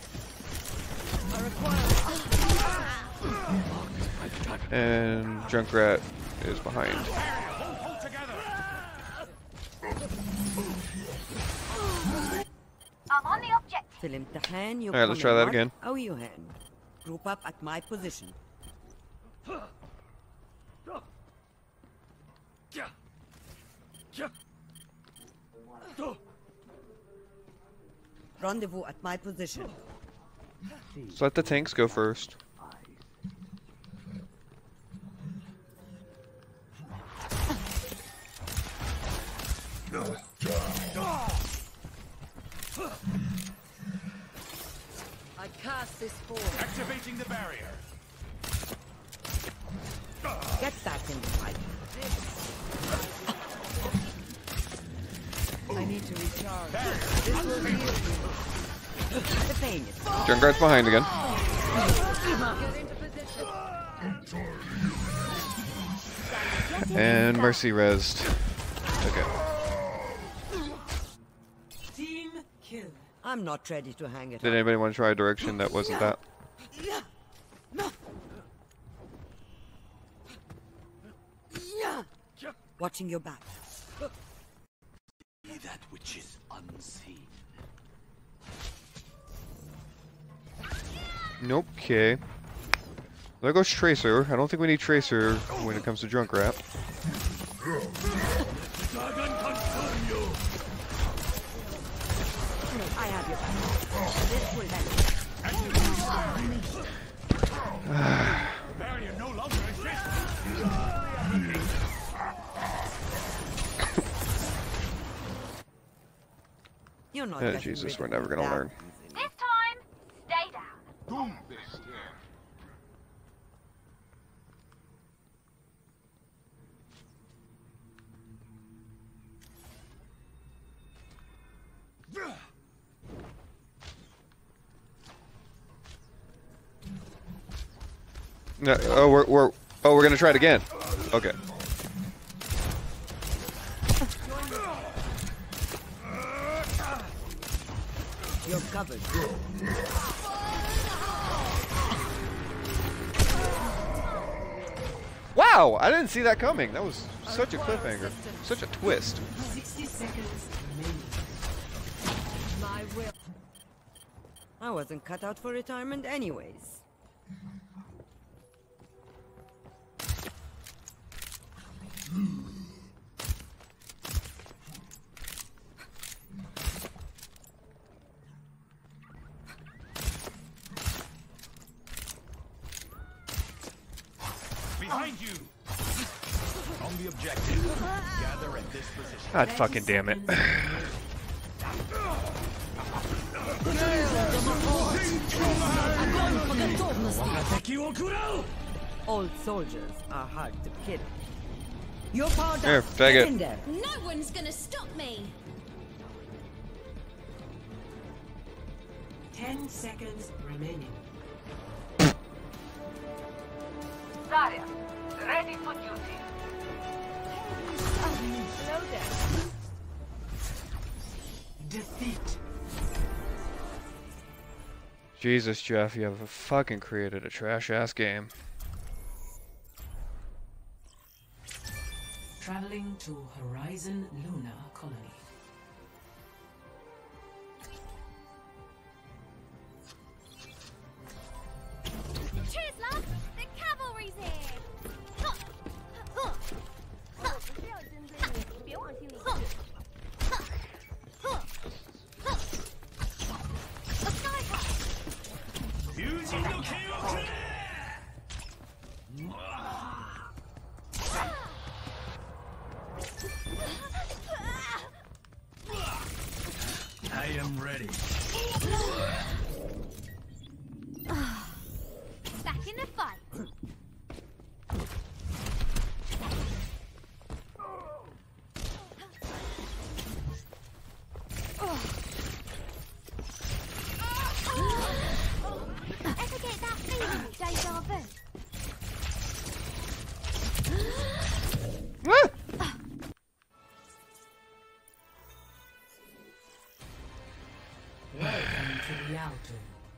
And Junkrat is behind. Hold together. I'm on the objective. في الامتحان Alright, let's try that again. أو يهان. Group up at my position. Rendezvous at my position. So let the tanks go first. I cast this forward. Activating the barrier. Get back in the fight. I need to recharge. This will heal you. The pain is gone. Junkrat's behind again. And Mercy rezzed. Okay. Team kill. I'm not ready to hang it Did up. anybody want to try a direction that wasn't that? Watching your back. Be that which is unseen. Nope. Okay. There goes Tracer. I don't think we need Tracer when it comes to Junkrat. I have your back. This will help. Barrier no longer exists. You're not Oh, getting Jesus, rid we're of never gonna that learn. easily. This time, stay down. No, we're gonna try it again. Okay. You're covered. Wow, I didn't see that coming. That was such a cliffhanger, such a twist. 60 seconds remaining. My will. I wasn't cut out for retirement anyways. Behind you. On the objective. Gather at this position. God fucking damn it. Old soldiers are hard to kill. You're powered Here, up. take Get it. in there. No one's gonna stop me. 10 seconds remaining. Zarya, ready for duty. Slow down. Defeat. Jesus, Jeff, you have fucking created a trash-ass game. Traveling to Horizon Luna Colony. Cheers, lads! The cavalry's here! I am ready. Back in the fight. Ever get that feeling, deja vu? Welcome to the outer.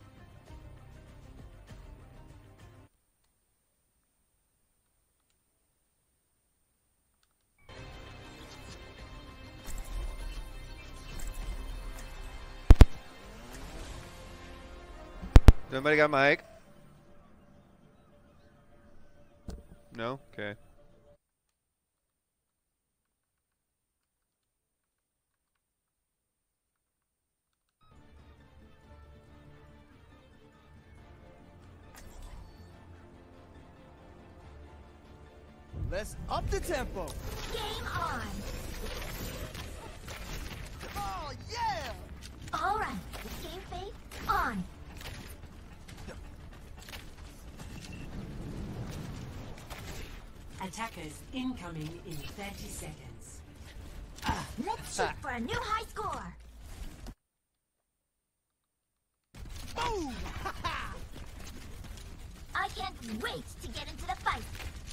Somebody got mic? No? Okay. Let's up the tempo. Game on. Oh, yeah! All right, game face on. Attackers incoming in 30 seconds. Let's shoot for a new high score. Boom! I can't wait to get into the fight.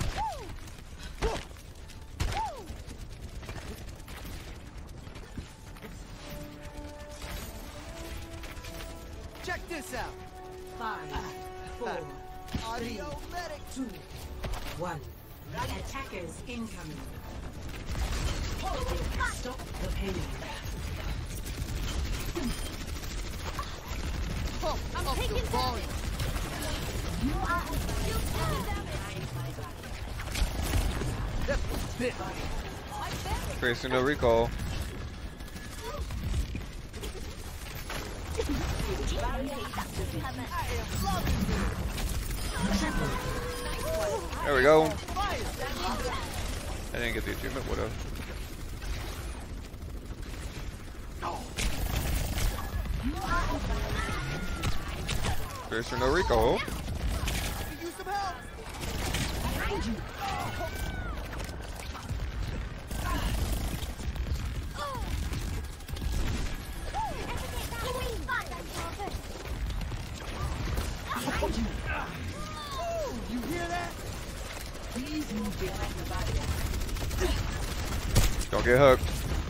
Check this out. 5, 4, Audio medic. 2, 1. Attackers incoming. Stop the pain. I'm taking damage. You are That's this. Tracing no recall. There we go. I didn't get the achievement, whatever. Tracer no recall. Use some help. You hear Don't get hooked.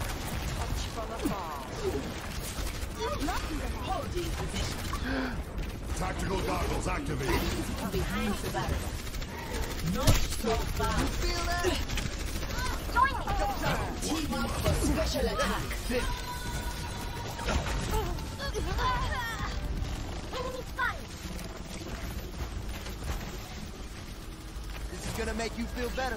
Tactical goggles activated. Behind the barrier. Not so far. You feel that? Team up for special attack. Enemy spotted. This is gonna make you feel better.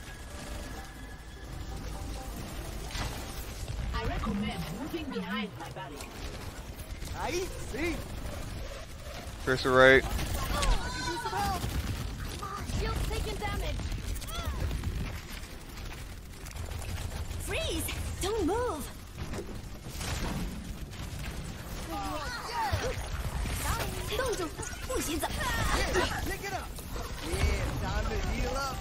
I recommend moving behind my barrier. Ahí, sí. Cursor right. I can use some help. Shield's taking damage. Freeze! Don't move. Pick it up. Yeah, time to heal up.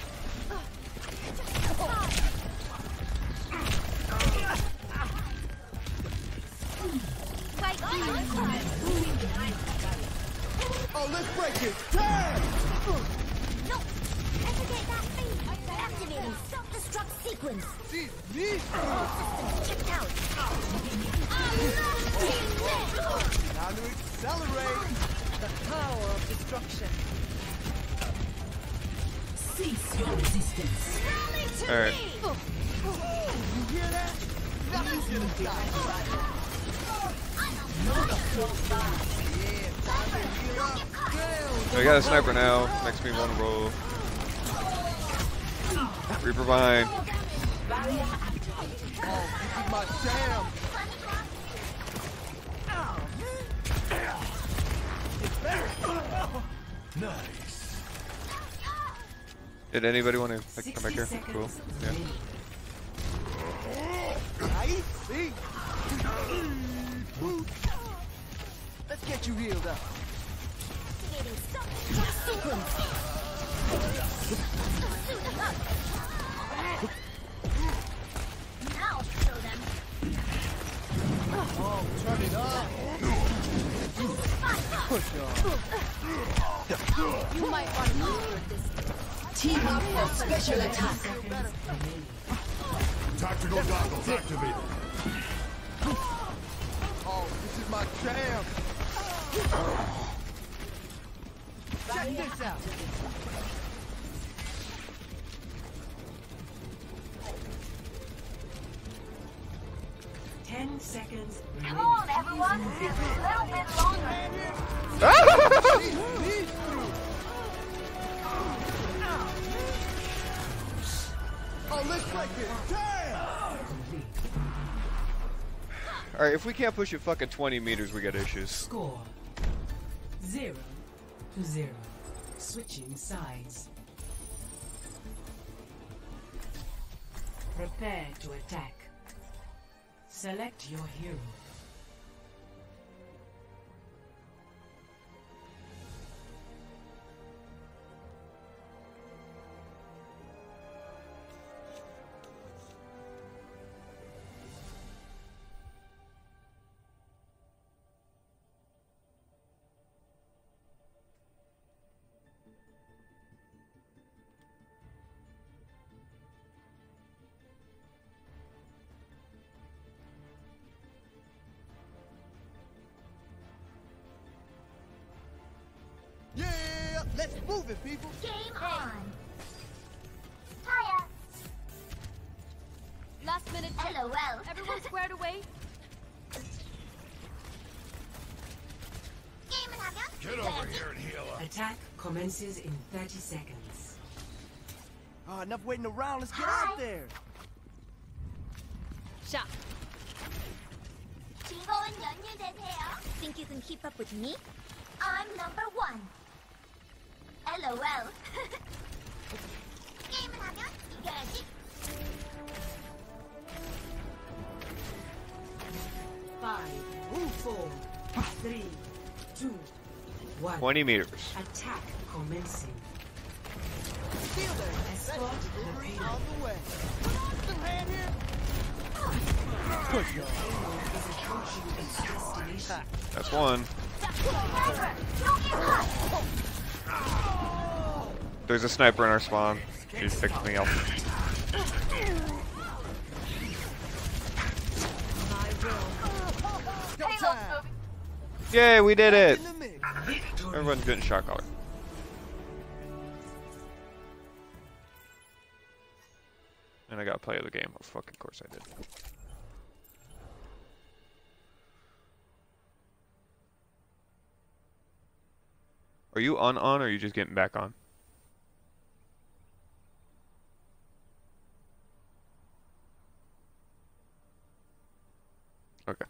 Oh, let's break it. Turn! No! Investigate that thing! Activating self-destruct sequence! Jeez, me? Checked out! Time to accelerate. The power of destruction. Cease your resistance. Alright. You hear that? Nothing's gonna stop. Not so far. Yeah, time to heal up. Down. I got a sniper now. Makes me vulnerable. Reaper behind. Barrier activated. Oh, this is my jam. Nice. Did anybody want to come 60 back here? seconds Cool. Yeah. remaining. Ahí, sí. Let's get you healed up. Activating self-destruct sequence! Now show them! Oh, turn it up. Push on. You might want to move with this. Team up for special attack. Tactical goggles activated. Oh, this is my jam. Check this out. Ten seconds Come remaining. on, everyone! A little bit longer! These through. Oh, let's break it. Damn! Alright, if we can't push it fucking 20 meters, we got issues. Score 0-0. Switching sides. Prepare to attack. Select your hero. Yeah, let's move it, people. Game on! Hiya! Last minute check. LOL. Everyone squared away? Game and have Get over here and heal up. Attack commences in 30 seconds. Oh, enough waiting around. Let's get Hi. out there. Shot. Think you can keep up with me? I'm number 1. LOL. 게임은 하면 이겨야지. 5, 4, 3, 2, 1. 20 meters. Attack commencing. Feel that. Escort Delivery repeated. on the way. Some hand here. Push on. Is approaching its destination. That's one. Don't get hot. There's a sniper in our spawn. She just picked me up. Yay, we did it! Everyone's getting shot collar. And I gotta play the game. Of fucking course I did. Are you on or are you just getting back on? Okay.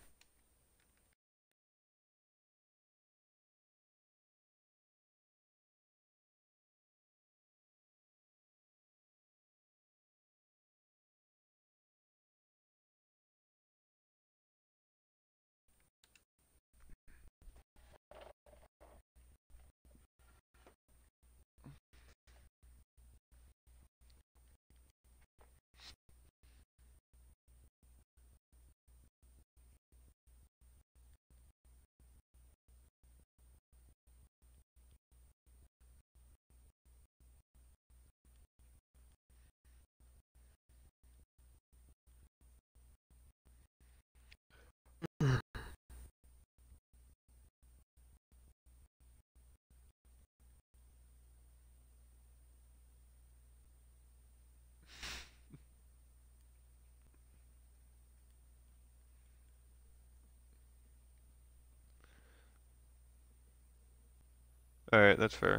Alright, that's fair.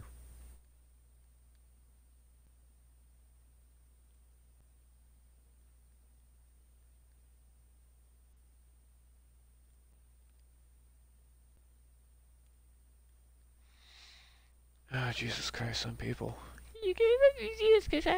Ah, Jesus Christ, some people. You gave it Jesus Christ.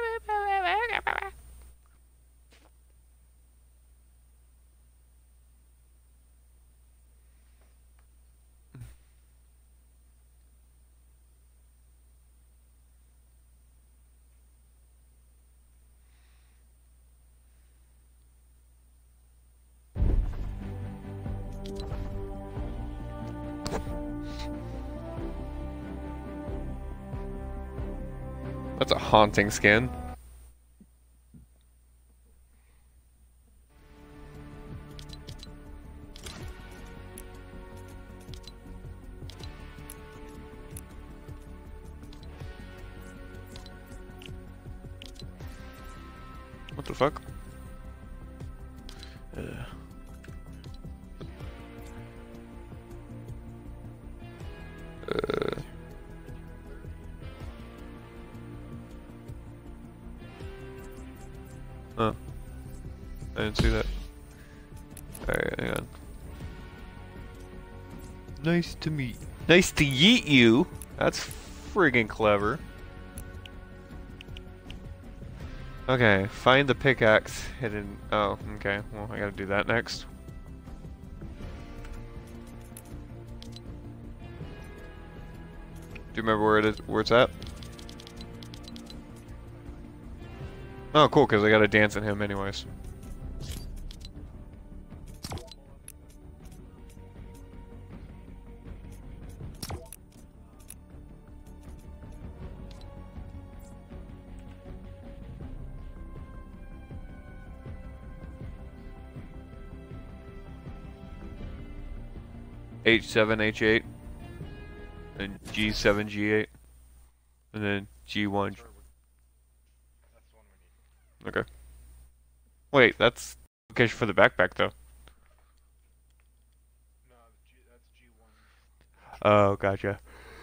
That's a haunting skin. What the fuck? Oh. I didn't see that. Alright, hang on. Nice to meet. Nice to yeet you! That's friggin' clever. Okay, find the pickaxe hidden. Oh, okay. Well, I gotta do that next. Do you remember where it is? Where it's at? Oh, cool, because I gotta dance at him anyways. H7, H8, and G7, G8, and then G1. Okay. Wait, that's location for the backpack though. No, that's G1. Oh, gotcha.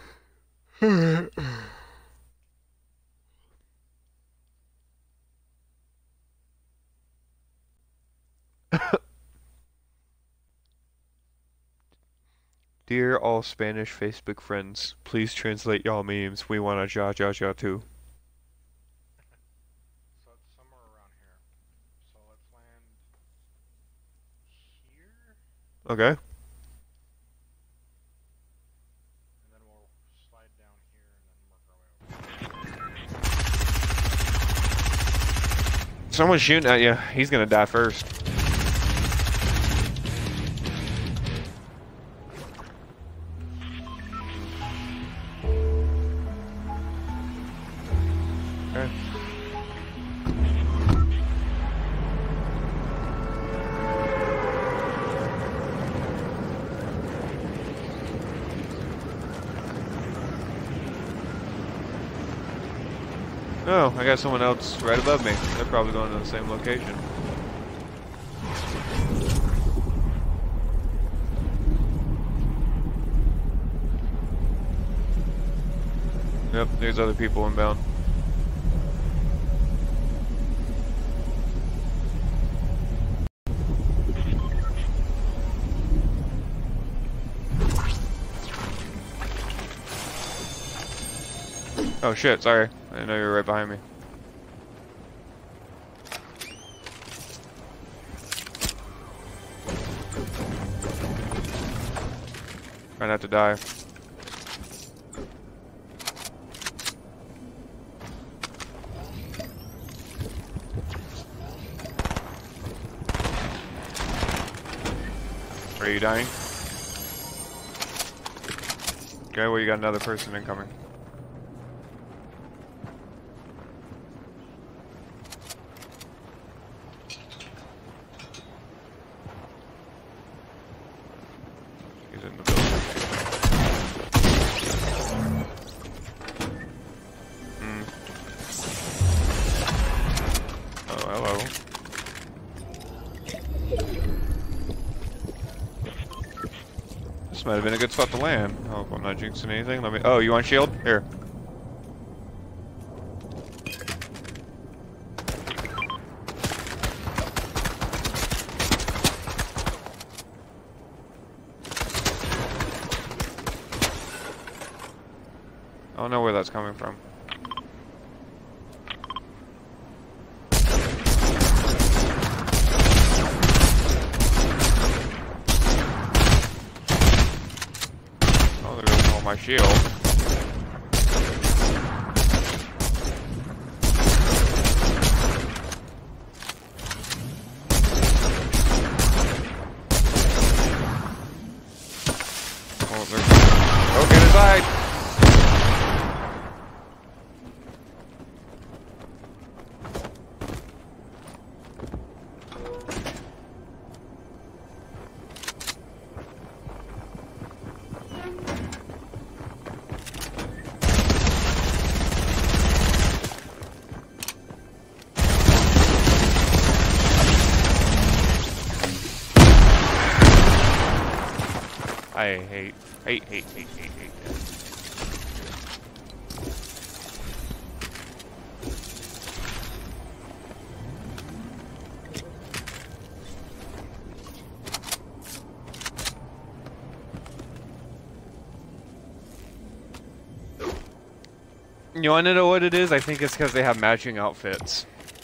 Dear all Spanish Facebook friends, please translate y'all memes. We want a ja ja ja too. So it's somewhere around here. So let's land here, Okay. and then we'll slide down here, and then work our way over. Someone's shooting at you. He's gonna die first. Oh, I got someone else right above me. They're probably going to the same location. Yep, there's other people inbound. Oh shit, sorry. I didn't know you were right behind me. Try not to die. Are you dying? Okay, well you got another person incoming. He's in the building. Oh, hello. This might have been a good spot to land. I hope I'm not jinxing anything. Let me. Oh, you want shield? Here. I don't know where that's coming from. Oh, there goes all my shield. Oh, there's... Oh, get inside! I hate. You wanna know what it is? I think it's because they have matching outfits.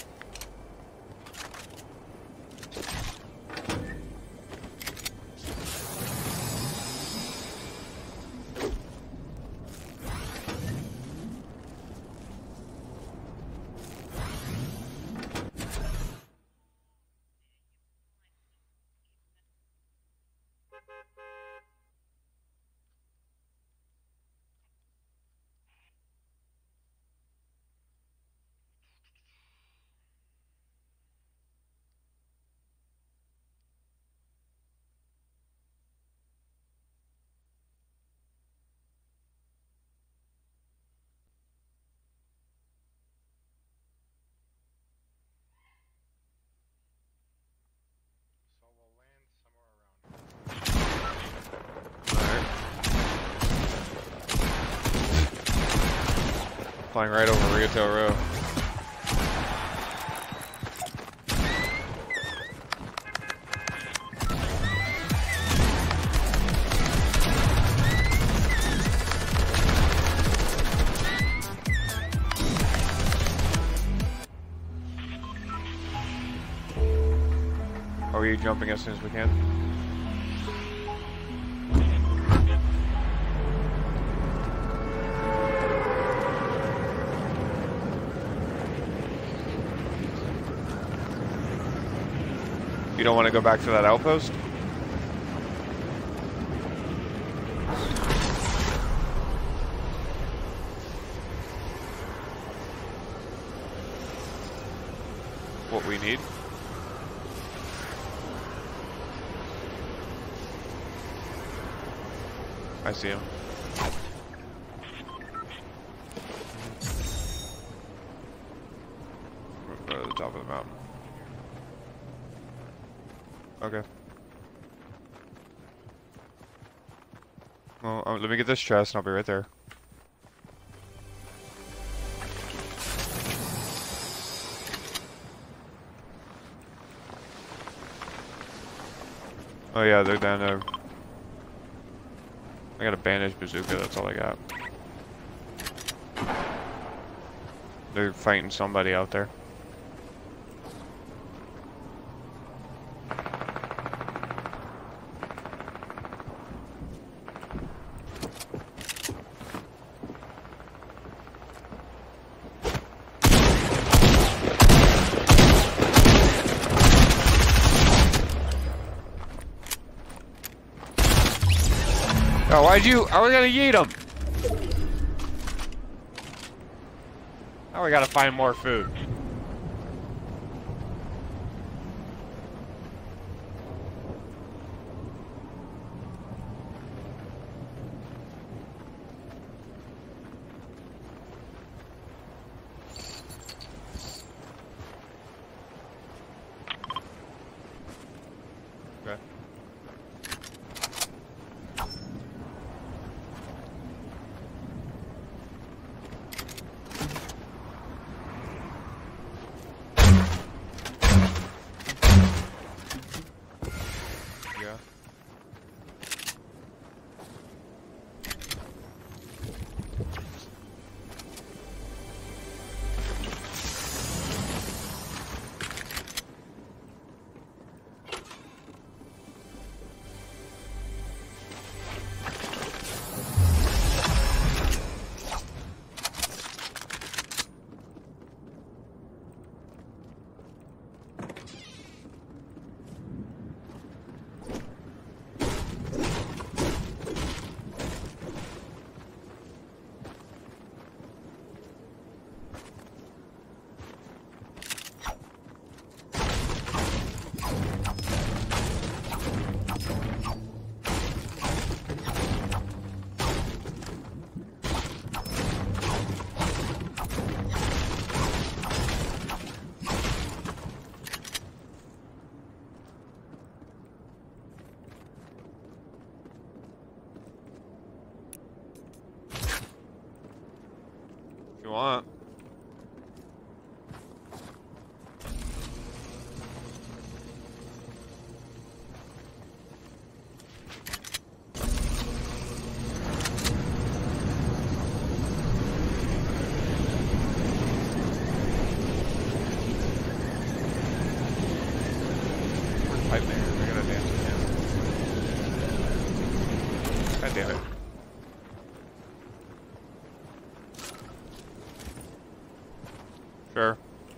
So we'll land somewhere around. Alright. Flying right over Rio Del Row. Are we jumping as soon as we can? You don't want to go back to that outpost? What we need? I see him. Okay. Well, let me get this chest and I'll be right there. Oh yeah, they're down there. I got a bandage bazooka, that's all I got. They're fighting somebody out there. Oh, why'd you? I was gonna yeet him. Now we gotta find more food. Okay. Yeah. If you want. Pipe man, I gotta dance with him. God damn it. Sure.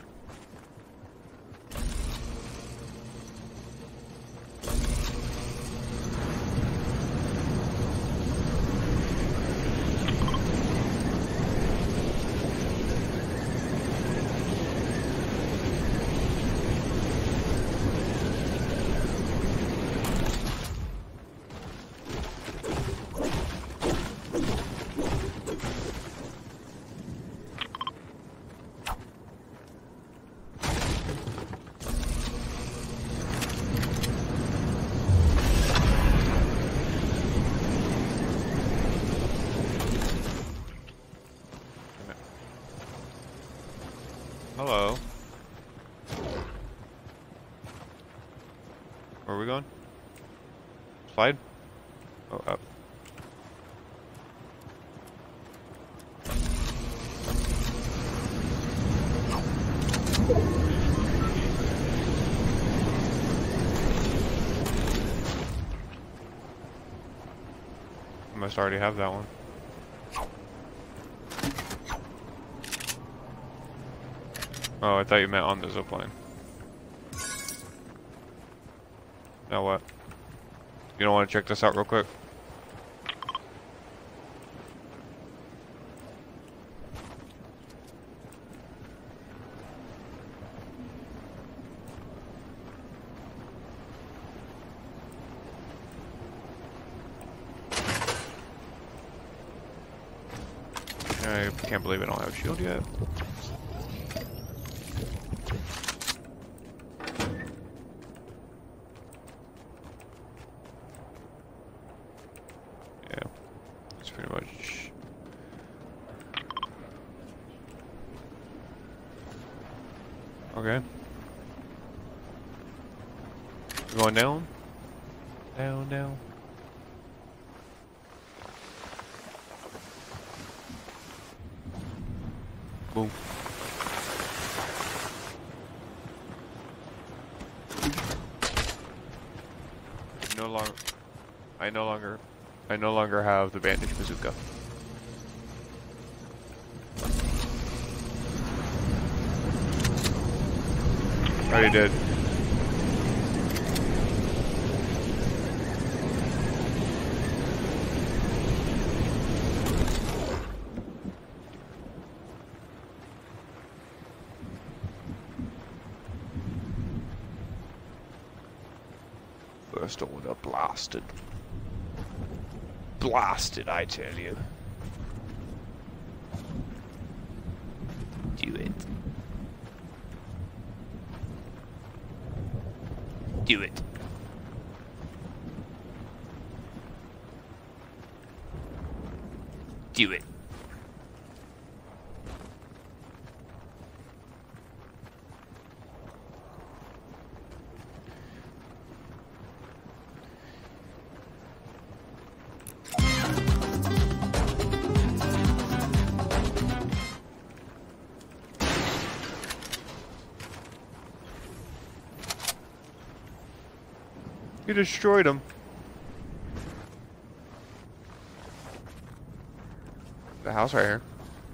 Hello. Where are we going? Slide? Oh, up. I must already have that one. Oh, I thought you meant on the zipline. Now what? You don't want to check this out real quick? I can't believe I don't have a shield yet. Okay. You going down? Down, down. Boom. I no longer have the bandage bazooka. Already did. First order blasted. Blasted, I tell you. Do it. Do it. Do it. You destroyed him. The house right here.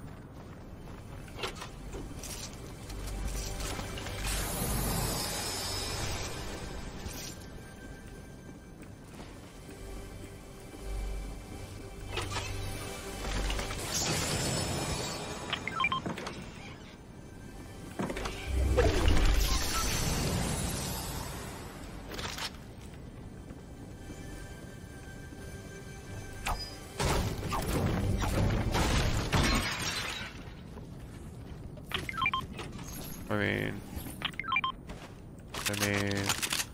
I mean...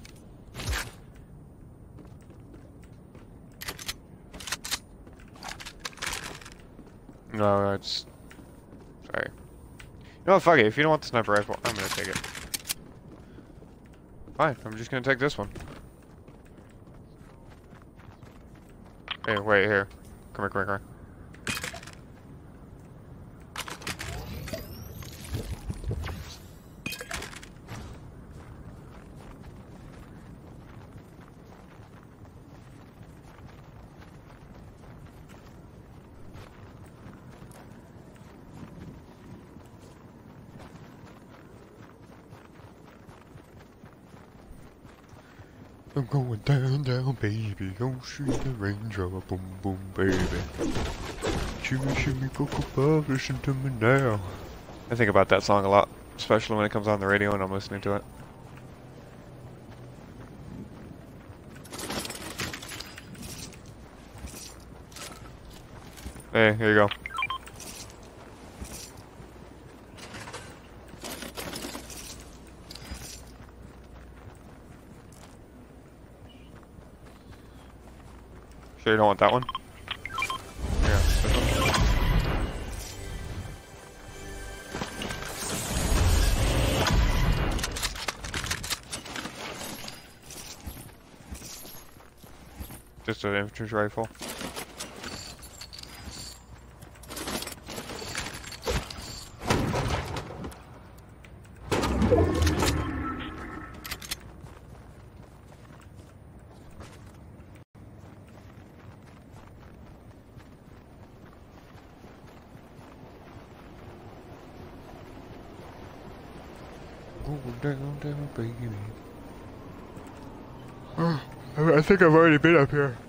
No, that's... Sorry. No, fuck it. If you don't want the sniper rifle, I'm gonna take it. Fine, I'm just gonna take this one. Hey, wait, here. Come here, come here, come here. I'm going down, down, baby. Don't shoot the raindrop, boom, boom, baby. Shimmy, shimmy, cocoa puff, listen to me now. I think about that song a lot, especially when it comes on the radio and I'm listening to it. Hey, here you go. Sure you don't want that one? Yeah, this one. Just an infantry rifle. Down, down, baby. I think I've already been up here.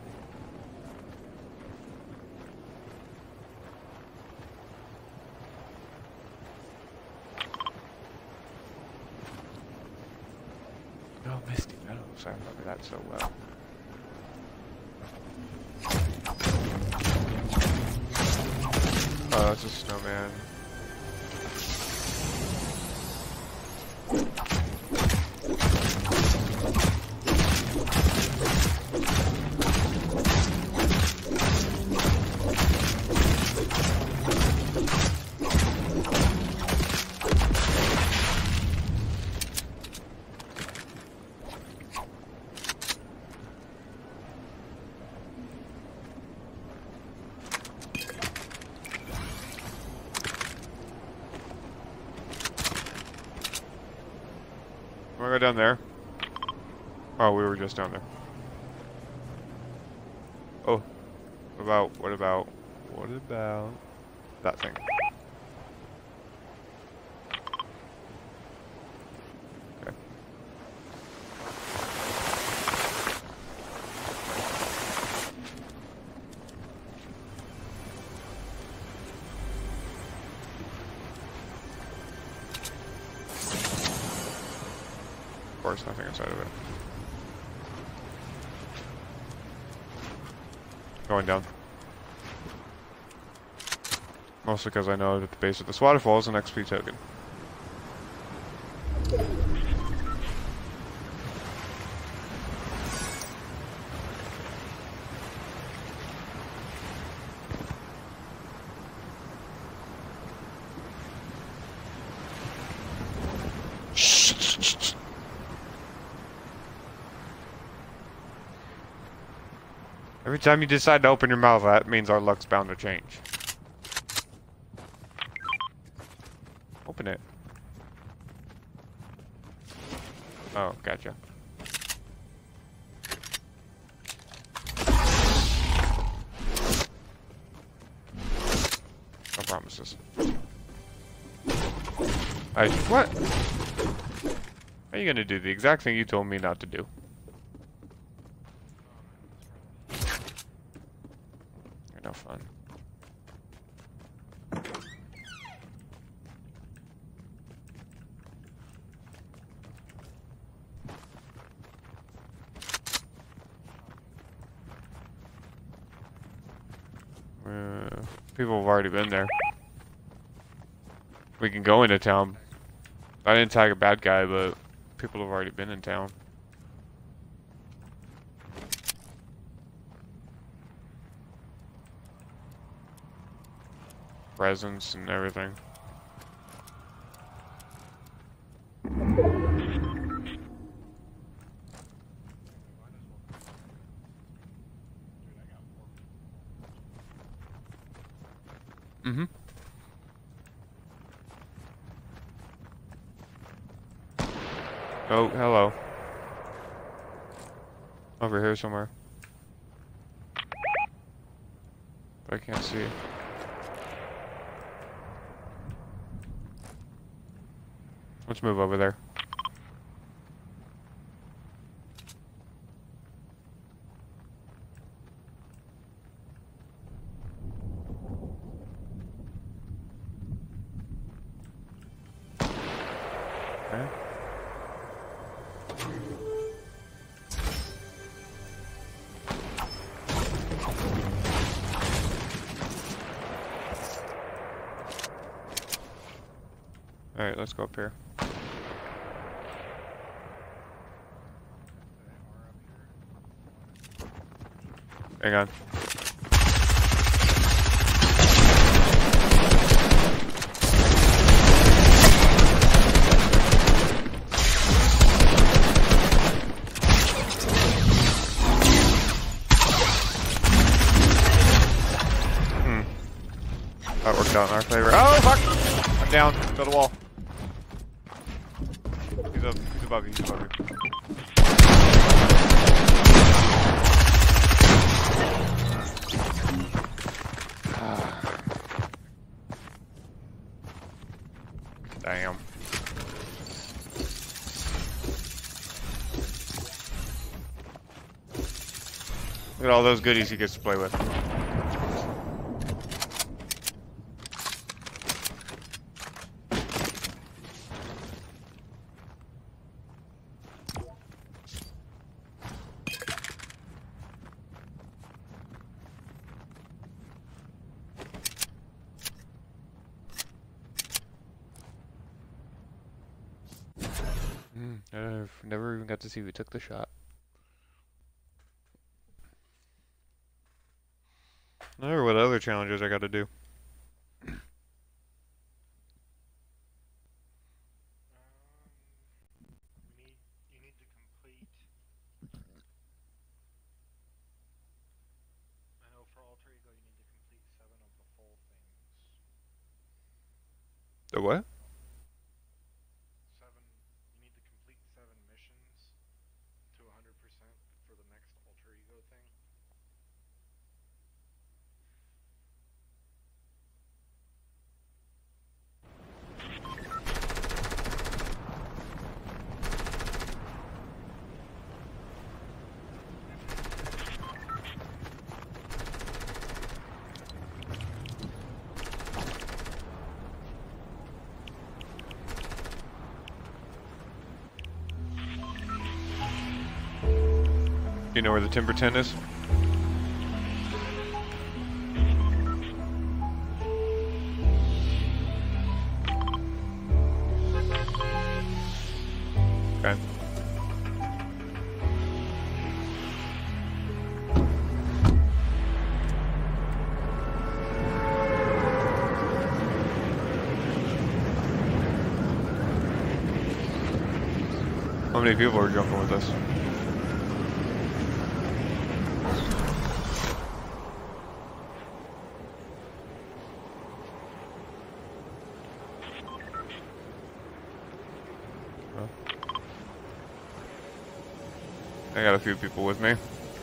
Oh, Misty Meadows. I remember that so well. Oh, that's a snowman. Right down there. Oh, we were just down there. Oh. What about that thing? Okay. Of course, nothing inside of it. Going down. Mostly because I know that at the base of this waterfall is an XP token. Every time you decide to open your mouth, that means our luck's bound to change. Open it. Oh, gotcha. No promises. What? Are you gonna do the exact thing you told me not to do? You're no fun. People have already been there. We can go into town. I didn't tag a bad guy, but people have already been in town. Presents and everything. Mm-hmm. Oh, hello. Over here somewhere. But I can't see. Let's move over there. Okay. Alright, let's go up here. Hang on. That worked out in our favor. Oh, fuck! I'm down. Go to the wall. He's up. He's above you. He's above you. Damn. Look at all those goodies he gets to play with. I've never even got to see who took the shot. I wonder what other challenges I got to do. You need to complete. I know for Alter Ego you need to complete 7 of the full things. The what? 7. You need to complete 7 missions. you know where the timber tent is? Okay. How many people are jumping with us? I got a few people with me.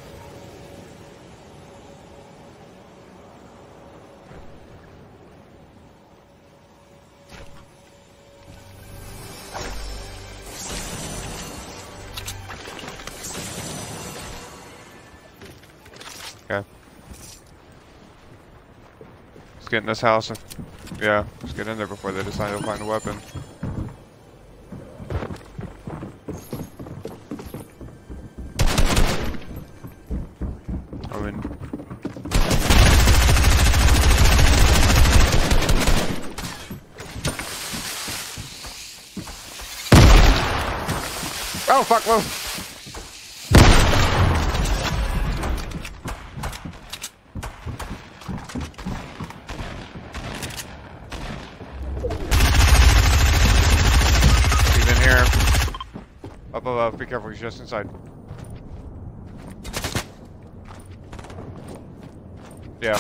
Okay. Let's get in this house. Yeah, let's get in there before they decide to find a weapon. I mean, oh fuck! Whoa! He's in here. Up above. Be careful. He's just inside. Yeah.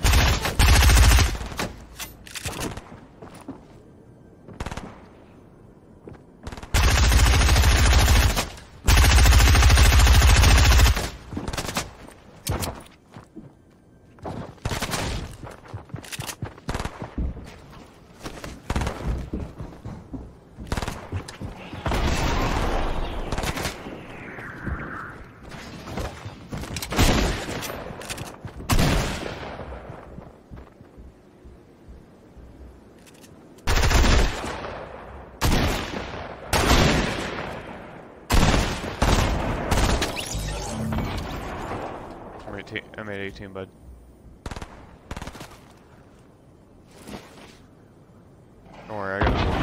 I'm at 18, bud. Don't worry, I got it.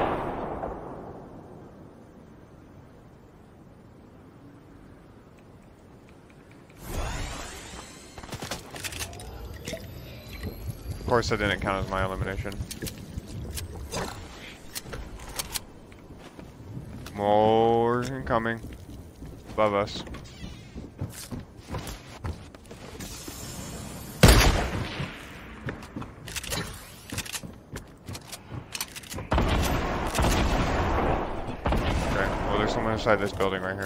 Of course, that didn't count as my elimination. More incoming. Above us. There's someone inside this building right here.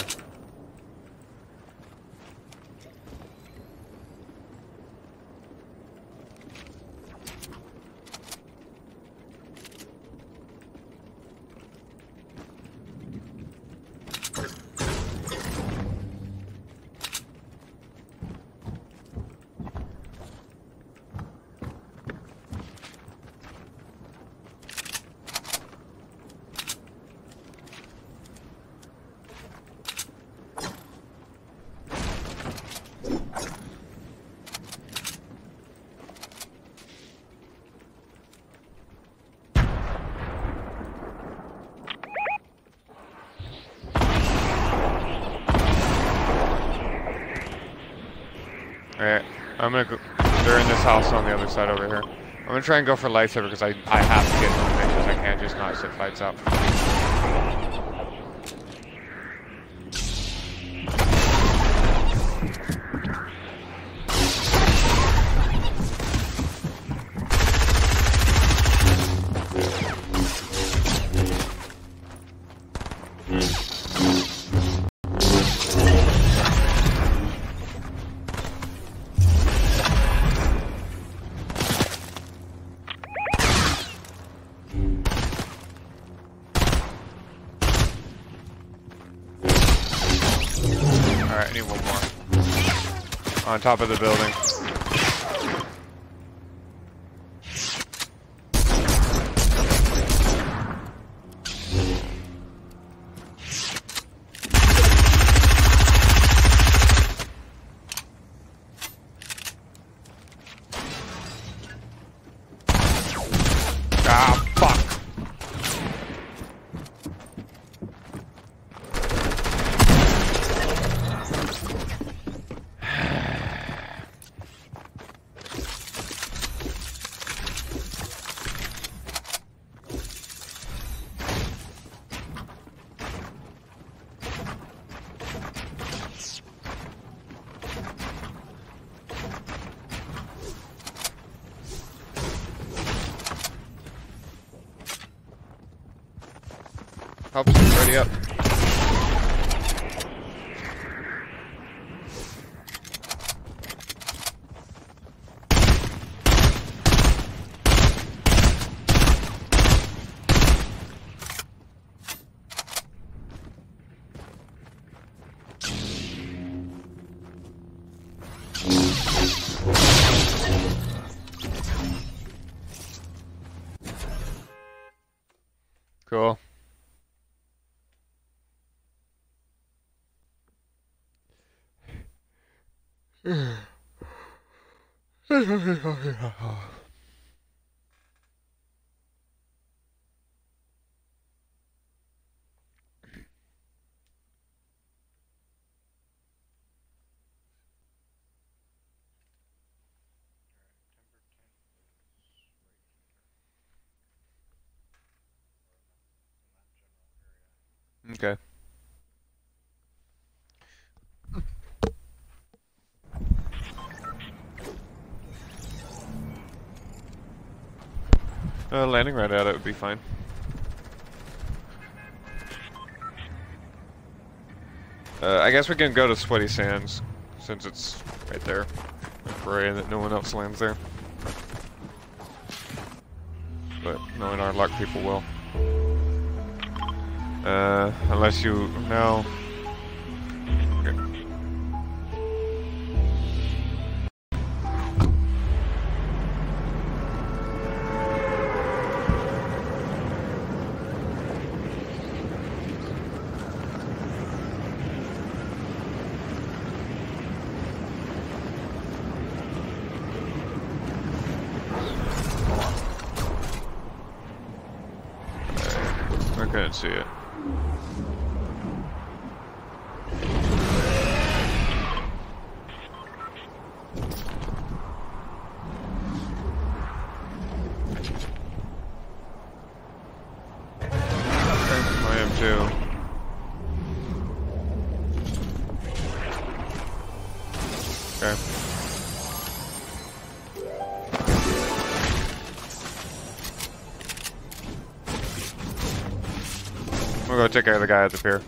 Alright, I'm gonna go. They're in this house on the other side over here. I'm gonna try and go for lightsaber because I have to get eliminations. I can't just not sit fights out. Alright, I need one more. On top of the building. Help's already up. Cool. Okay. Landing right at it would be fine. I guess we can go to Sweaty Sands, since it's right there. And pray that no one else lands there. But knowing our luck, people will. Unless you... no. Okay. I couldn't see it. I am too. Okay. We'll go take care of the guy at the pier.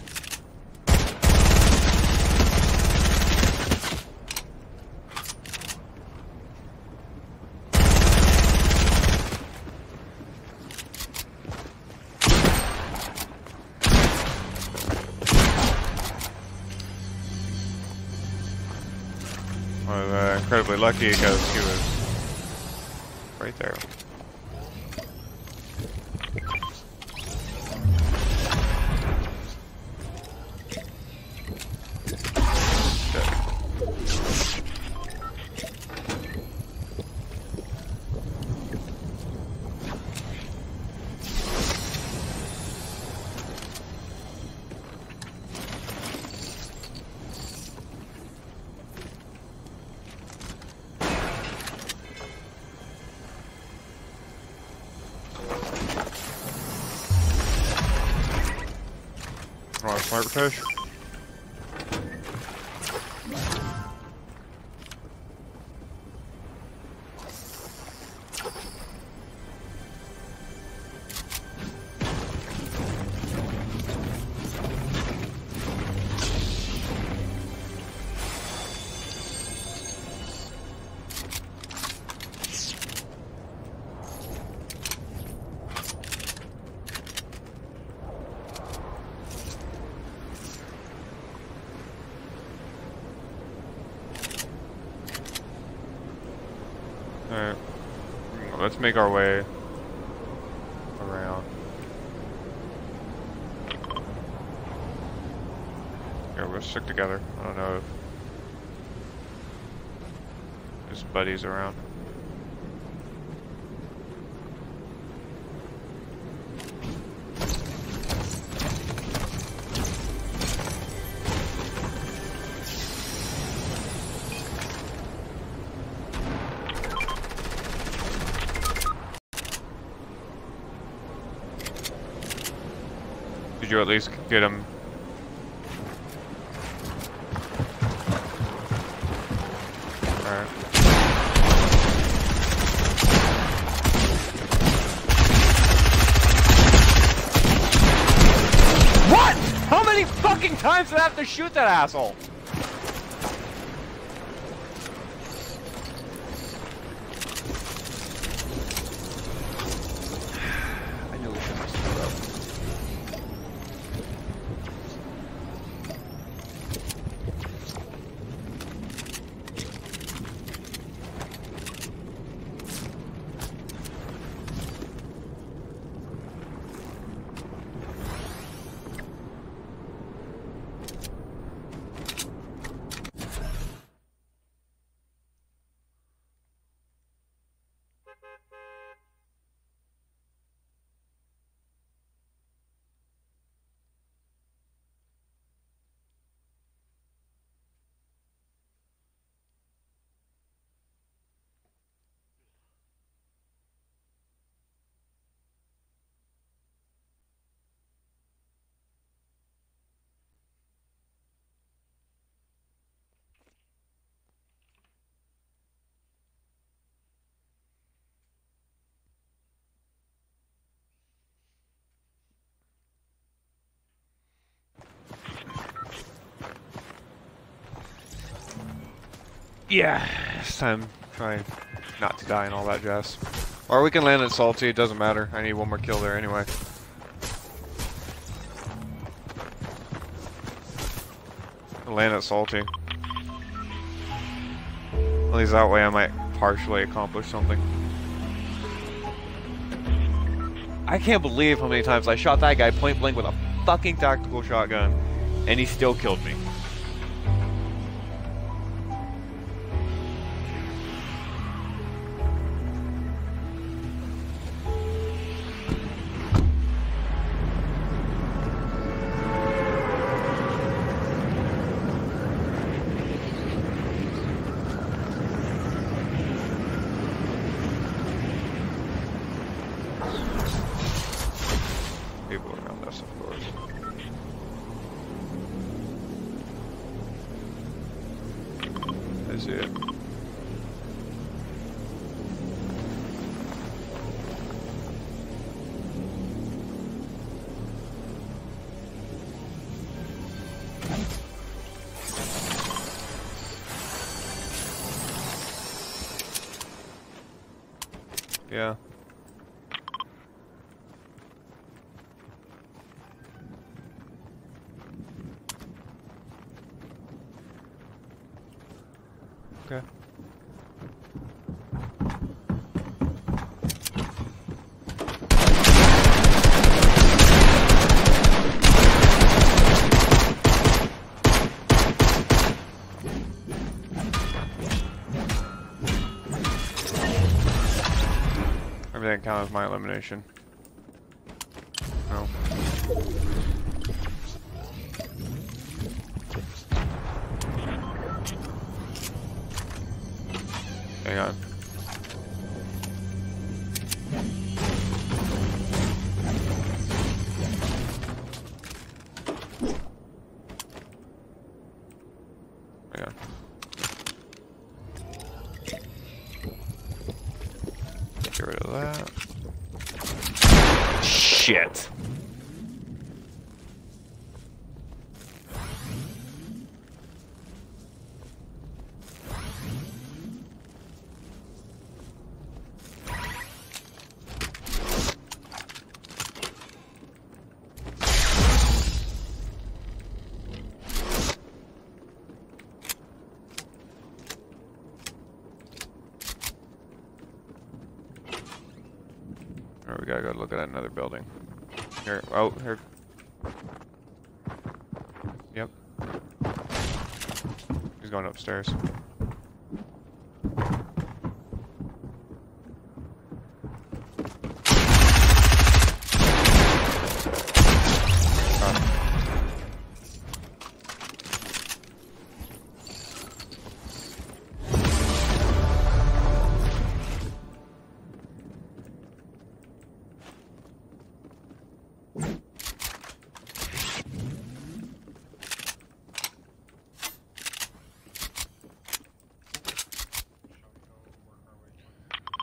I was incredibly lucky because he was right there. Oh, sniper fish. Alright. Let's make our way around. Yeah, we'll stick together. I don't know if his buddy's around. Did you at least get him? Alright. times did I have to shoot that asshole? I knew we should have screwed up. Yeah, this time try not to die and all that jazz. Or we can land at Salty, it doesn't matter. I need one more kill there anyway. I'll land at Salty. At least that way I might partially accomplish something. I can't believe how many times I shot that guy point blank with a fucking tactical shotgun and he still killed me. People around us, of course. I see it. Yeah. Okay. Everything counts as my elimination. No. Hang on. Hang on. Get rid of that. Shit. Alright, we gotta go look at another building. Here, oh, here. Yep. He's going upstairs.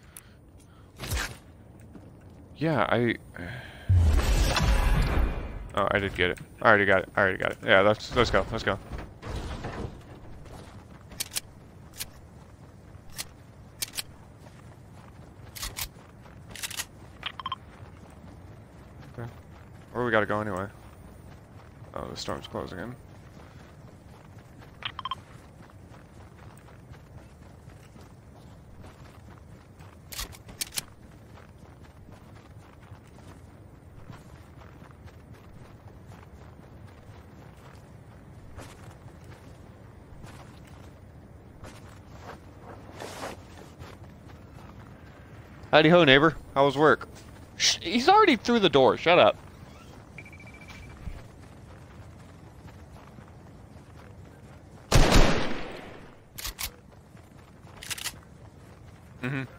Yeah, Oh, I did get it. I already got it. I already got it. Yeah, let's go. Let's go. Okay. Where we gotta go anyway? Oh, the storm's closing in. Howdy ho, neighbor. How was work? Shh, he's already through the door. Shut up. Mm-hmm.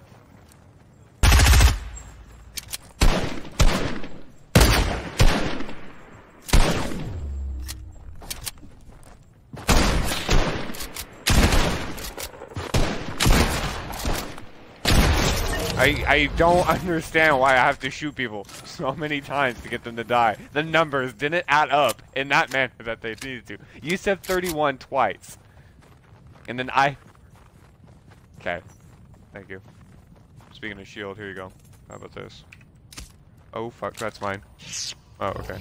I don't understand why I have to shoot people so many times to get them to die. The numbers didn't add up in that manner that they needed to. You said 31 twice. And then I... Okay. Thank you. Speaking of shield, here you go. How about this? Oh, fuck, that's mine. Oh, okay.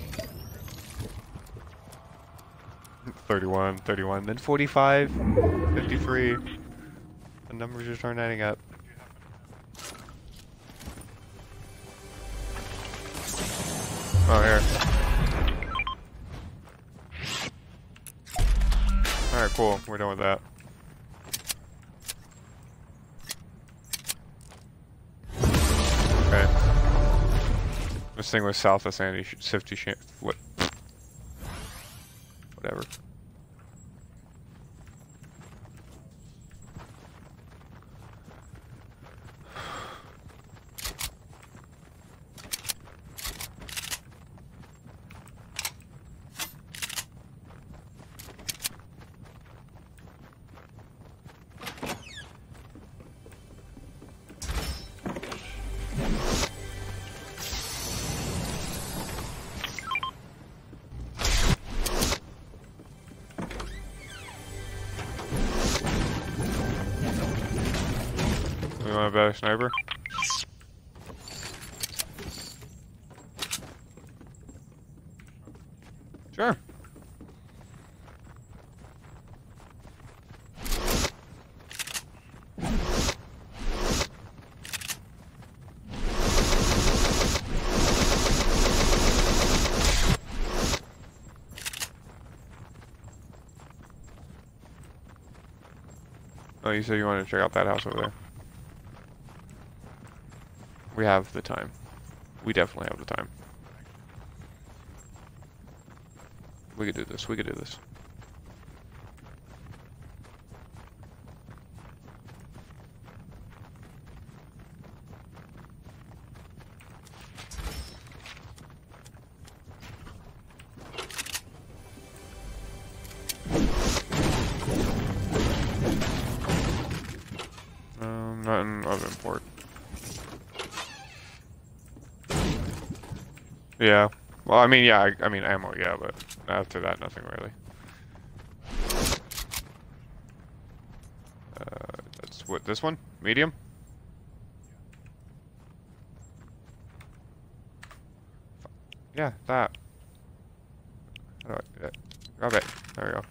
31, 31, then 45, 53. The numbers just aren't adding up. Oh, here. Alright, cool. We're done with that. Okay. This thing was south of Sandy, 50 what? Whatever. You want a better sniper? Sure. Oh, you said you wanted to check out that house over there. We have the time. We definitely have the time. We could do this. We could do this. Nothing of import. Yeah. Well, I mean, yeah. I mean, ammo, yeah, but after that, nothing really. That's what, this one? Medium? Yeah, that. How do I, grab it. There we go.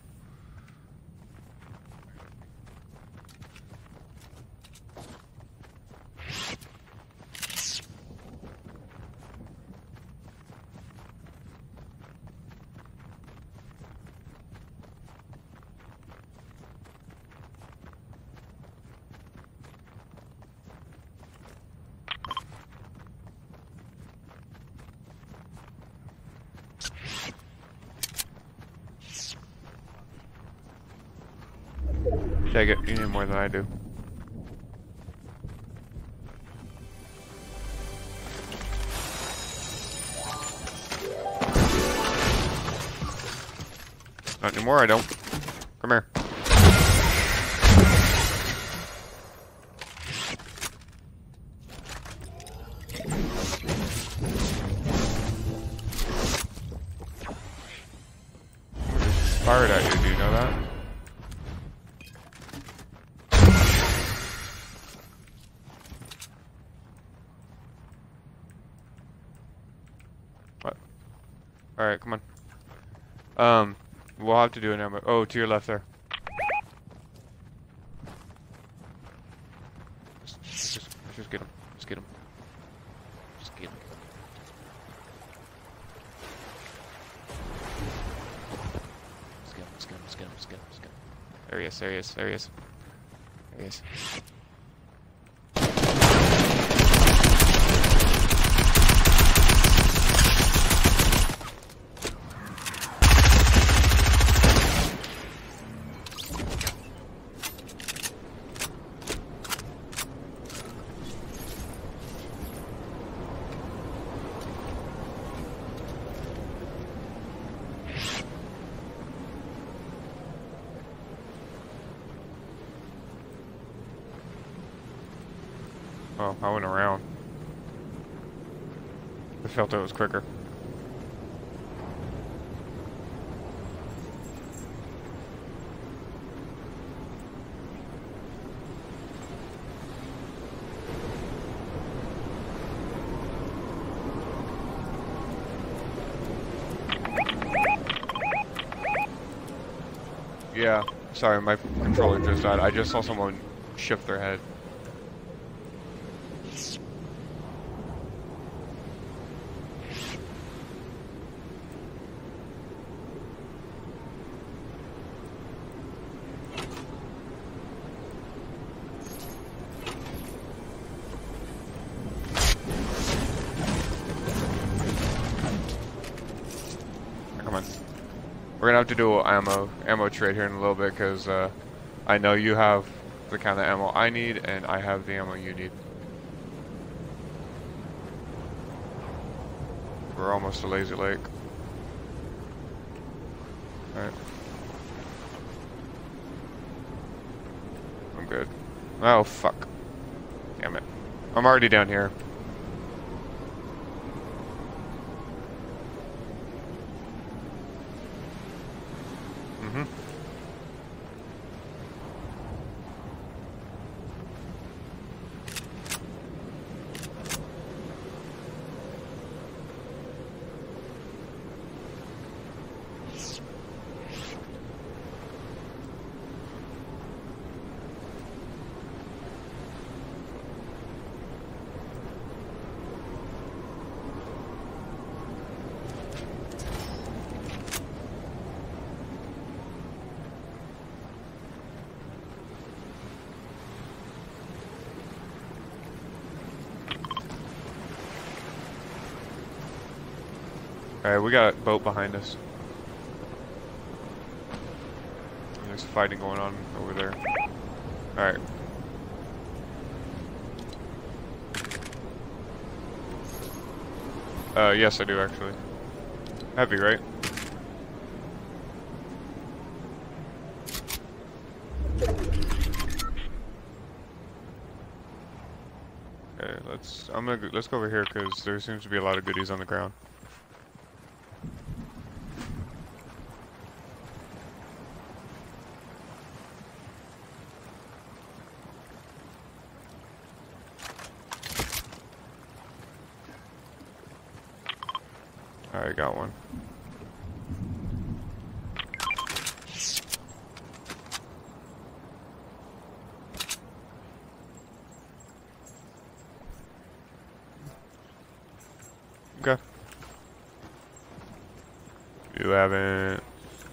Take it. You need more than I do. Not anymore, I don't. Come here. fired at you, do you know that? What? Alright, come on. We'll have to do an ammo. Oh, to your left there. Just get him. Just get him. Just get him. Let's get him. Let's get him. Let's get him. Let's get him. Let's get him. There he is. There he is. There he is. There he is. Oh, I went around. I felt it was quicker. Yeah, sorry, my controller just died. I just saw someone shift their head. Come on. We're gonna have to do an ammo trade here in a little bit because I know you have the kind of ammo I need and I have the ammo you need. We're almost to Lazy Lake. Alright. I'm good. Oh fuck. Damn it. I'm already down here. Alright, we got a boat behind us. There's fighting going on over there. Alright. Yes I do actually. Heavy, right? Okay, let's go over here because there seems to be a lot of goodies on the ground. I got one. Okay. You haven't.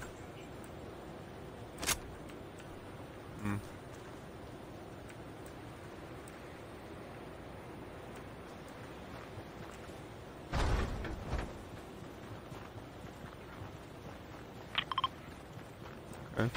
Okay.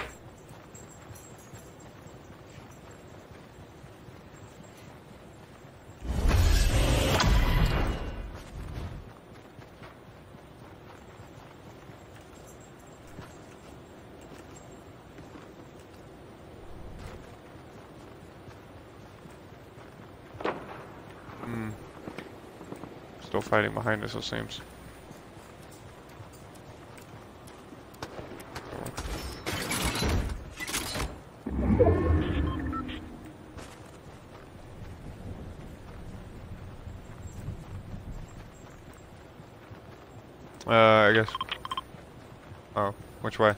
Still fighting behind us, it seems. I guess. Oh, which way?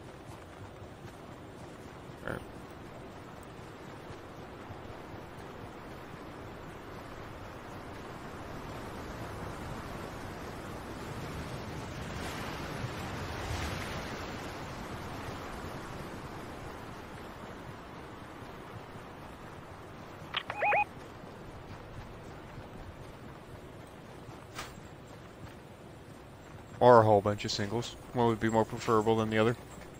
Alright. Or a whole bunch of singles. One would be more preferable than the other.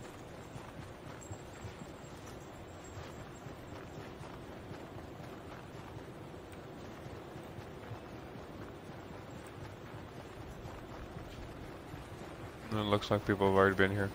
It looks like people have already been here.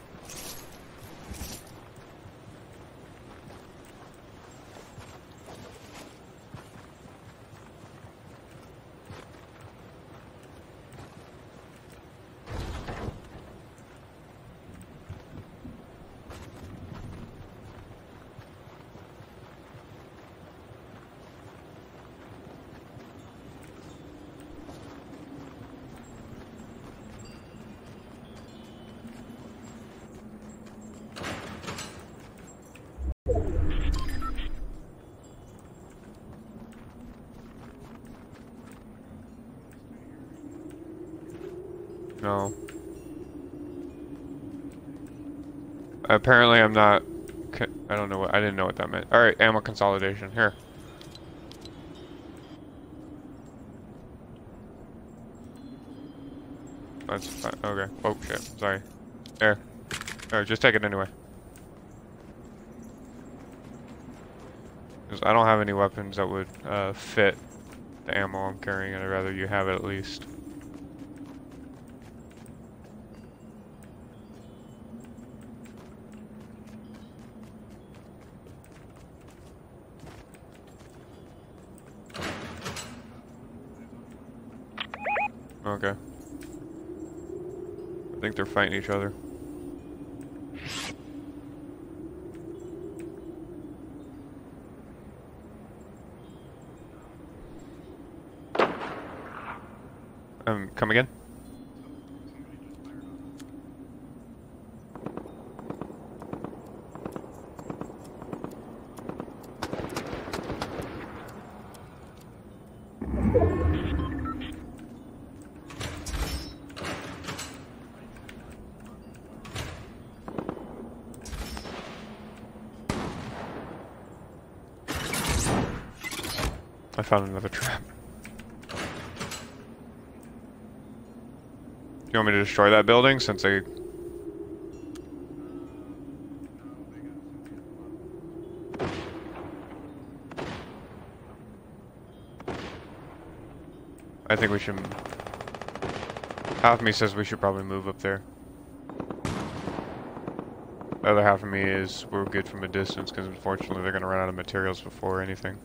No. Apparently I'm not... I don't know what... I didn't know what that meant. Alright, ammo consolidation. Here. That's fine. Okay. Oh, shit. Sorry. There. Alright, just take it anyway. Because I don't have any weapons that would fit the ammo I'm carrying, and I'd rather you have it at least. Okay. I think they're fighting each other. Come again? I found another trap. Do you want me to destroy that building since they... I think we should... Half of me says we should probably move up there. The other half of me is we're good from a distance because unfortunately they're going to run out of materials before anything.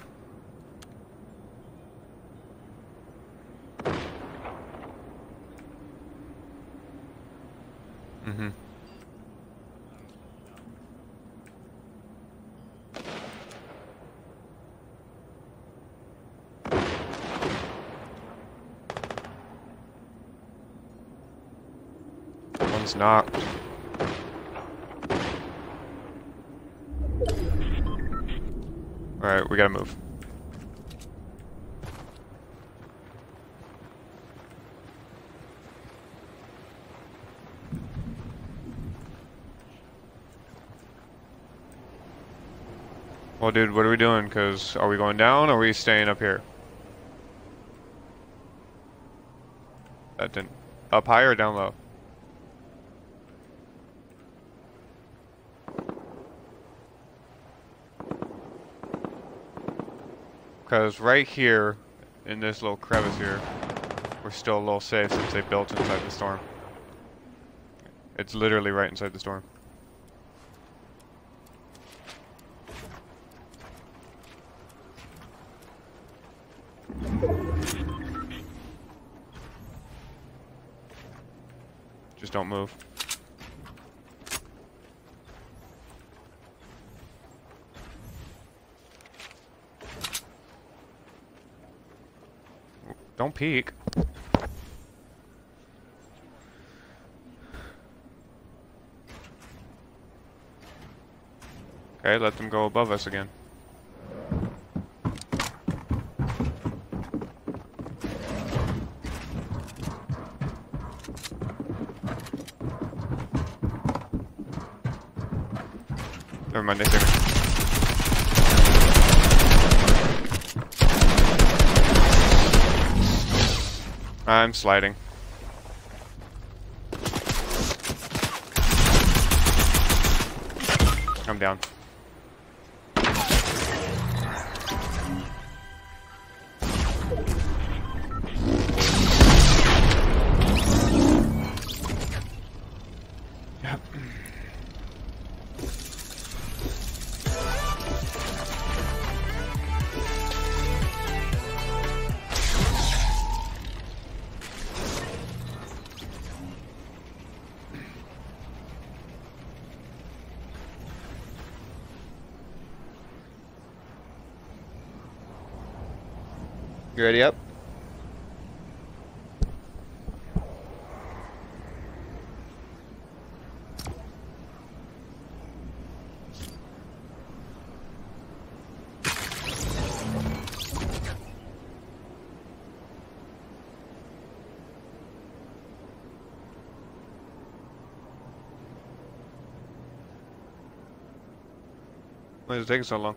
Mm-hmm. One's knocked. Alright, we gotta move. Well, dude, what are we doing? Because are we going down or are we staying up here? That didn't... Up high or down low? Because right here, in this little crevice here, we're still a little safe since they built inside the storm. It's literally right inside the storm. Just don't move. Don't peek. Okay, let them go above us again. Never mind, they see me. I'm sliding. I'm down. Yep. You ready up? Why is it taking so long?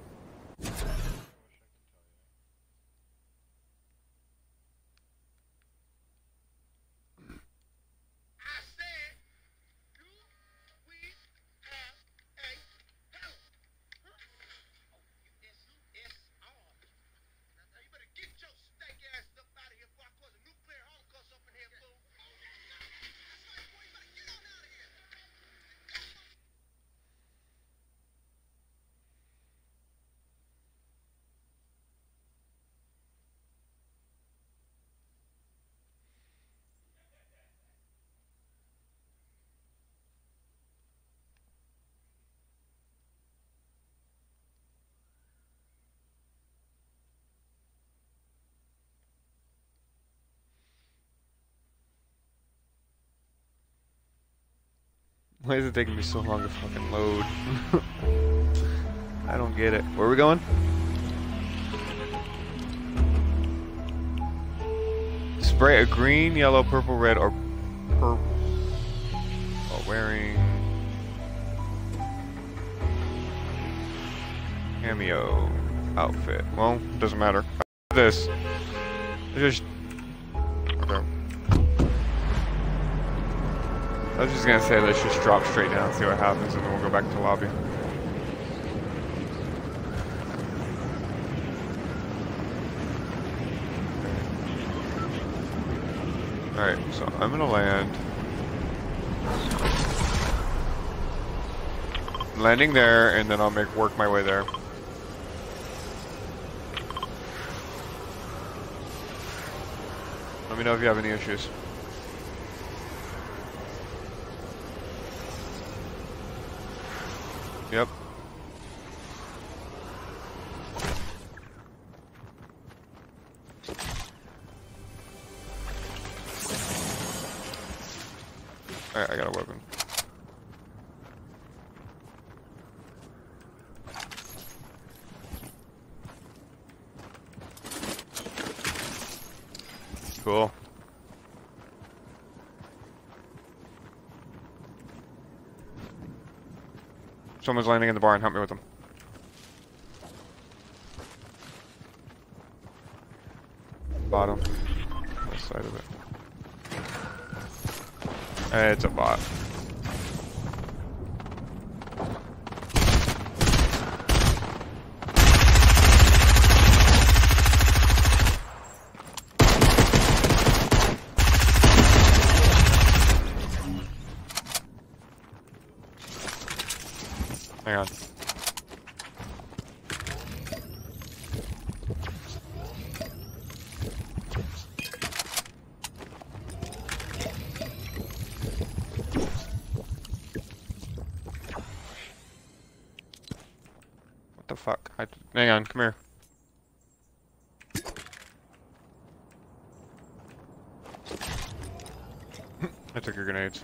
Why is it taking me so long to fucking load? I don't get it. Where are we going? Spray a green, yellow, purple, red, or purple while wearing cameo outfit. Well, doesn't matter. This. Just okay. I was just gonna say let's just drop straight down and see what happens, and then we'll go back to lobby. Alright, so I'm gonna land. Landing there, and then I'll work my way there. Let me know if you have any issues. Yep. Alright, I got a weapon. Cool. Someone's landing in the barn. Help me with them. Bottom. West side of it. It's a bot. Hang on. What the fuck? Hang on, come here. I took your grenades.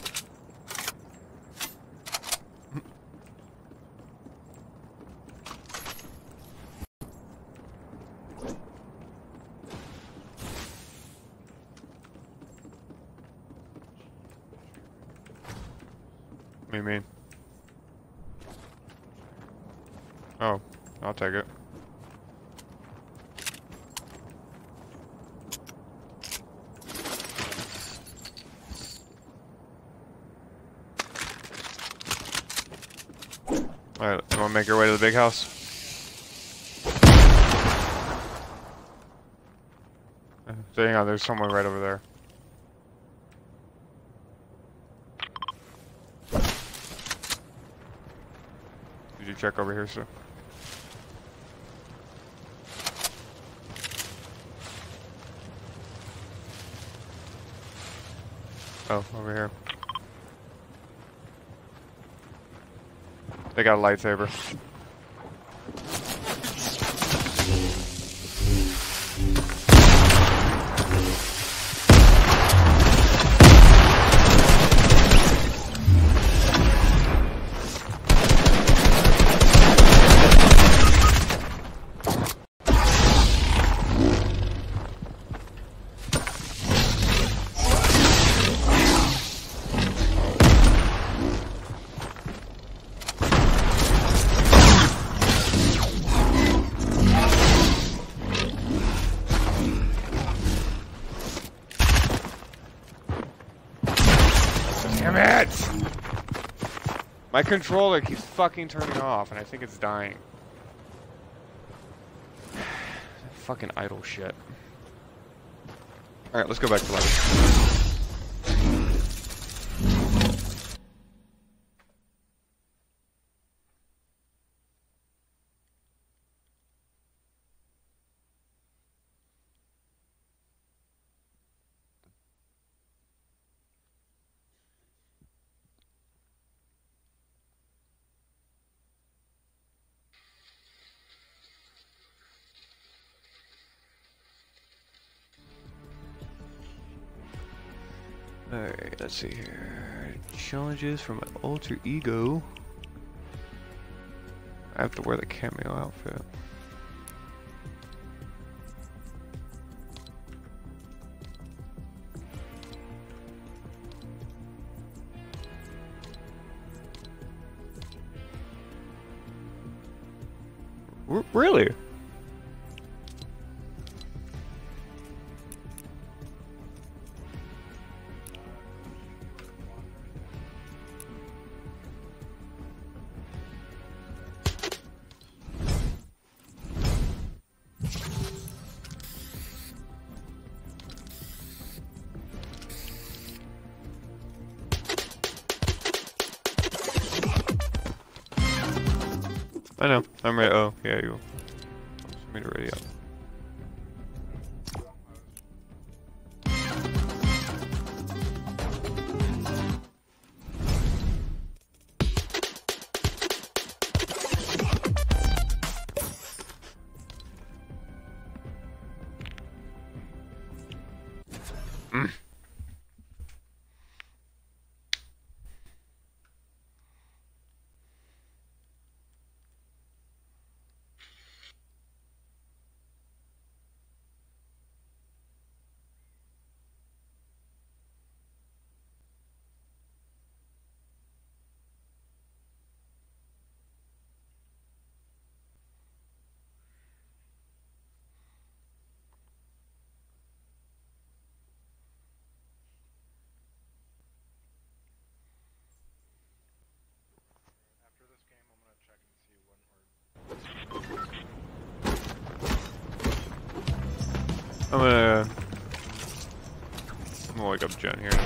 What do you mean? Oh, I'll take it. Alright, you wanna make your way to the big house? So hang on, there's someone right over there. Did you check over here, sir? Oh, over here. They got a lightsaber. Damn it! My controller keeps fucking turning off, and I think it's dying. Fucking idle shit. Alright, let's go back to life. Alright, let's see here. Challenges for my alter ego. I have to wear the cameo outfit. Really? I know. I'm ready. Oh, yeah, you. Want me to ready up. After this game, I'm gonna check and see when I'm gonna wake up Jenn here.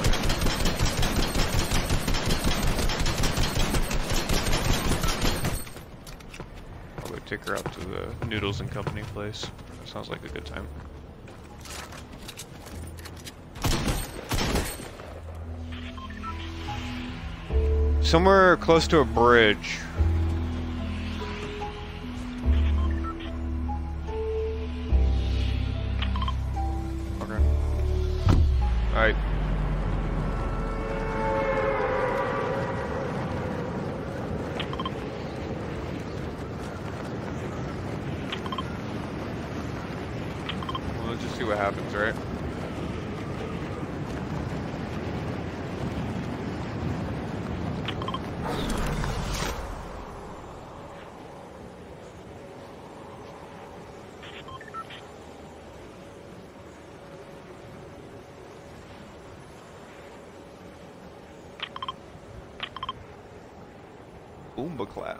Probably take her out to the Noodles and Company place. That sounds like a good time. Somewhere close to a bridge. Okay. Alright. let's just see what happens, right? Boomba clap.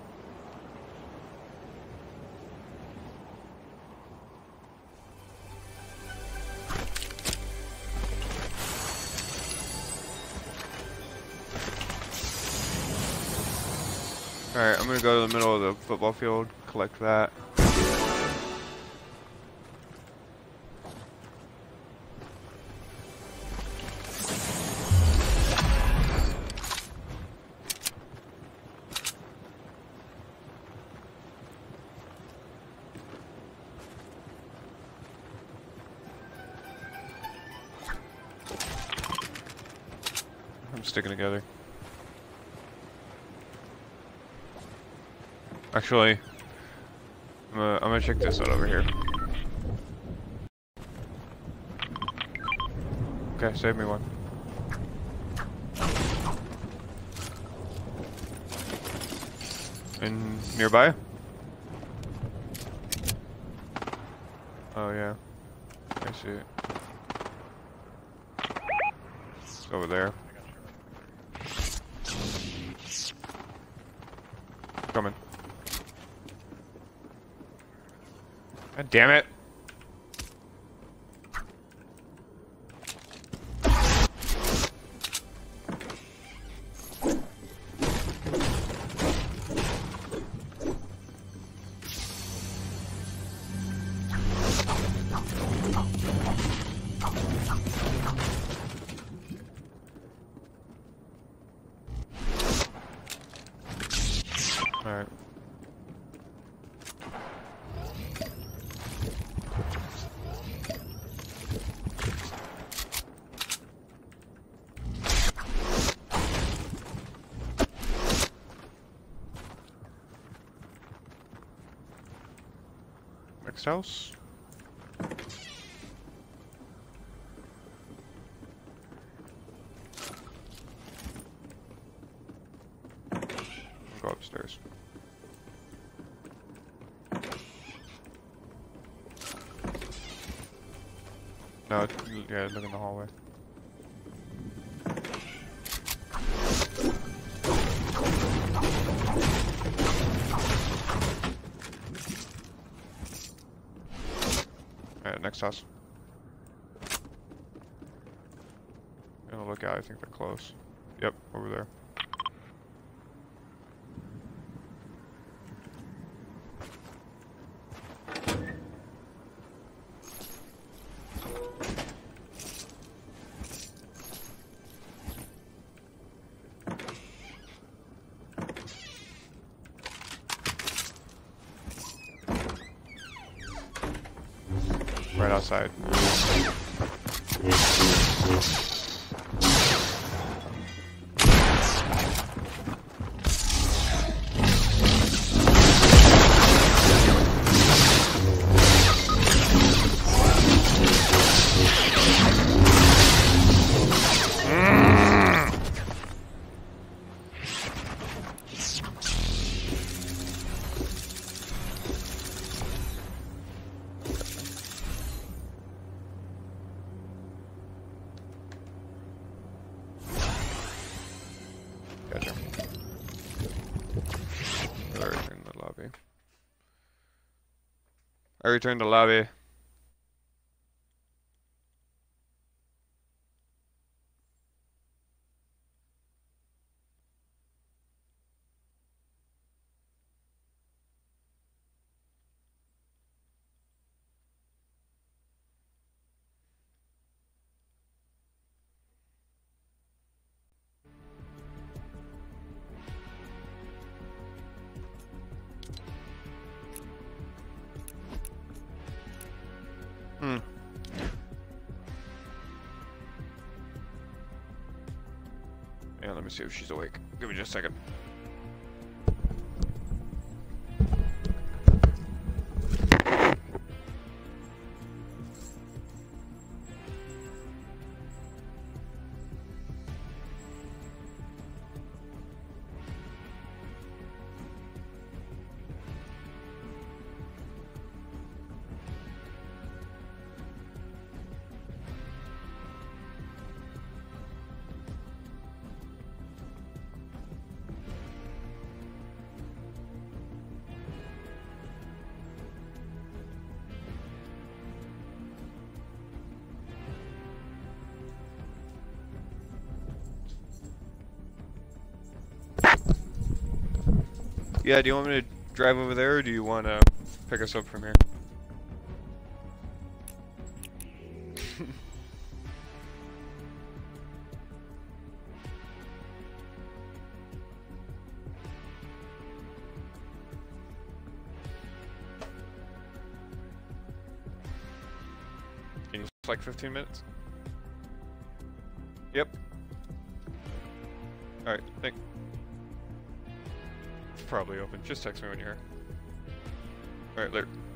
Alright, I'm gonna go to the middle of the football field, collect that. I'm sticking together. Actually, I'm gonna check this out over here. Okay, save me one. And nearby? Oh yeah, I see it. It's over there. Coming. God damn it. All right. Next house. I'll go upstairs. No, yeah, look in the hallway. Alright, next house. Gonna look out, I think they're close. Yep, over there. Right outside. Gotcha. I returned the lobby. I returned the lobby. Yeah, let me see if she's awake. Give me just a second. Yeah, do you want me to drive over there, or do you want to pick us up from here? Can you like 15 minutes? Yep. Alright, thank. It's probably open. Just text me when you're here. Alright, later.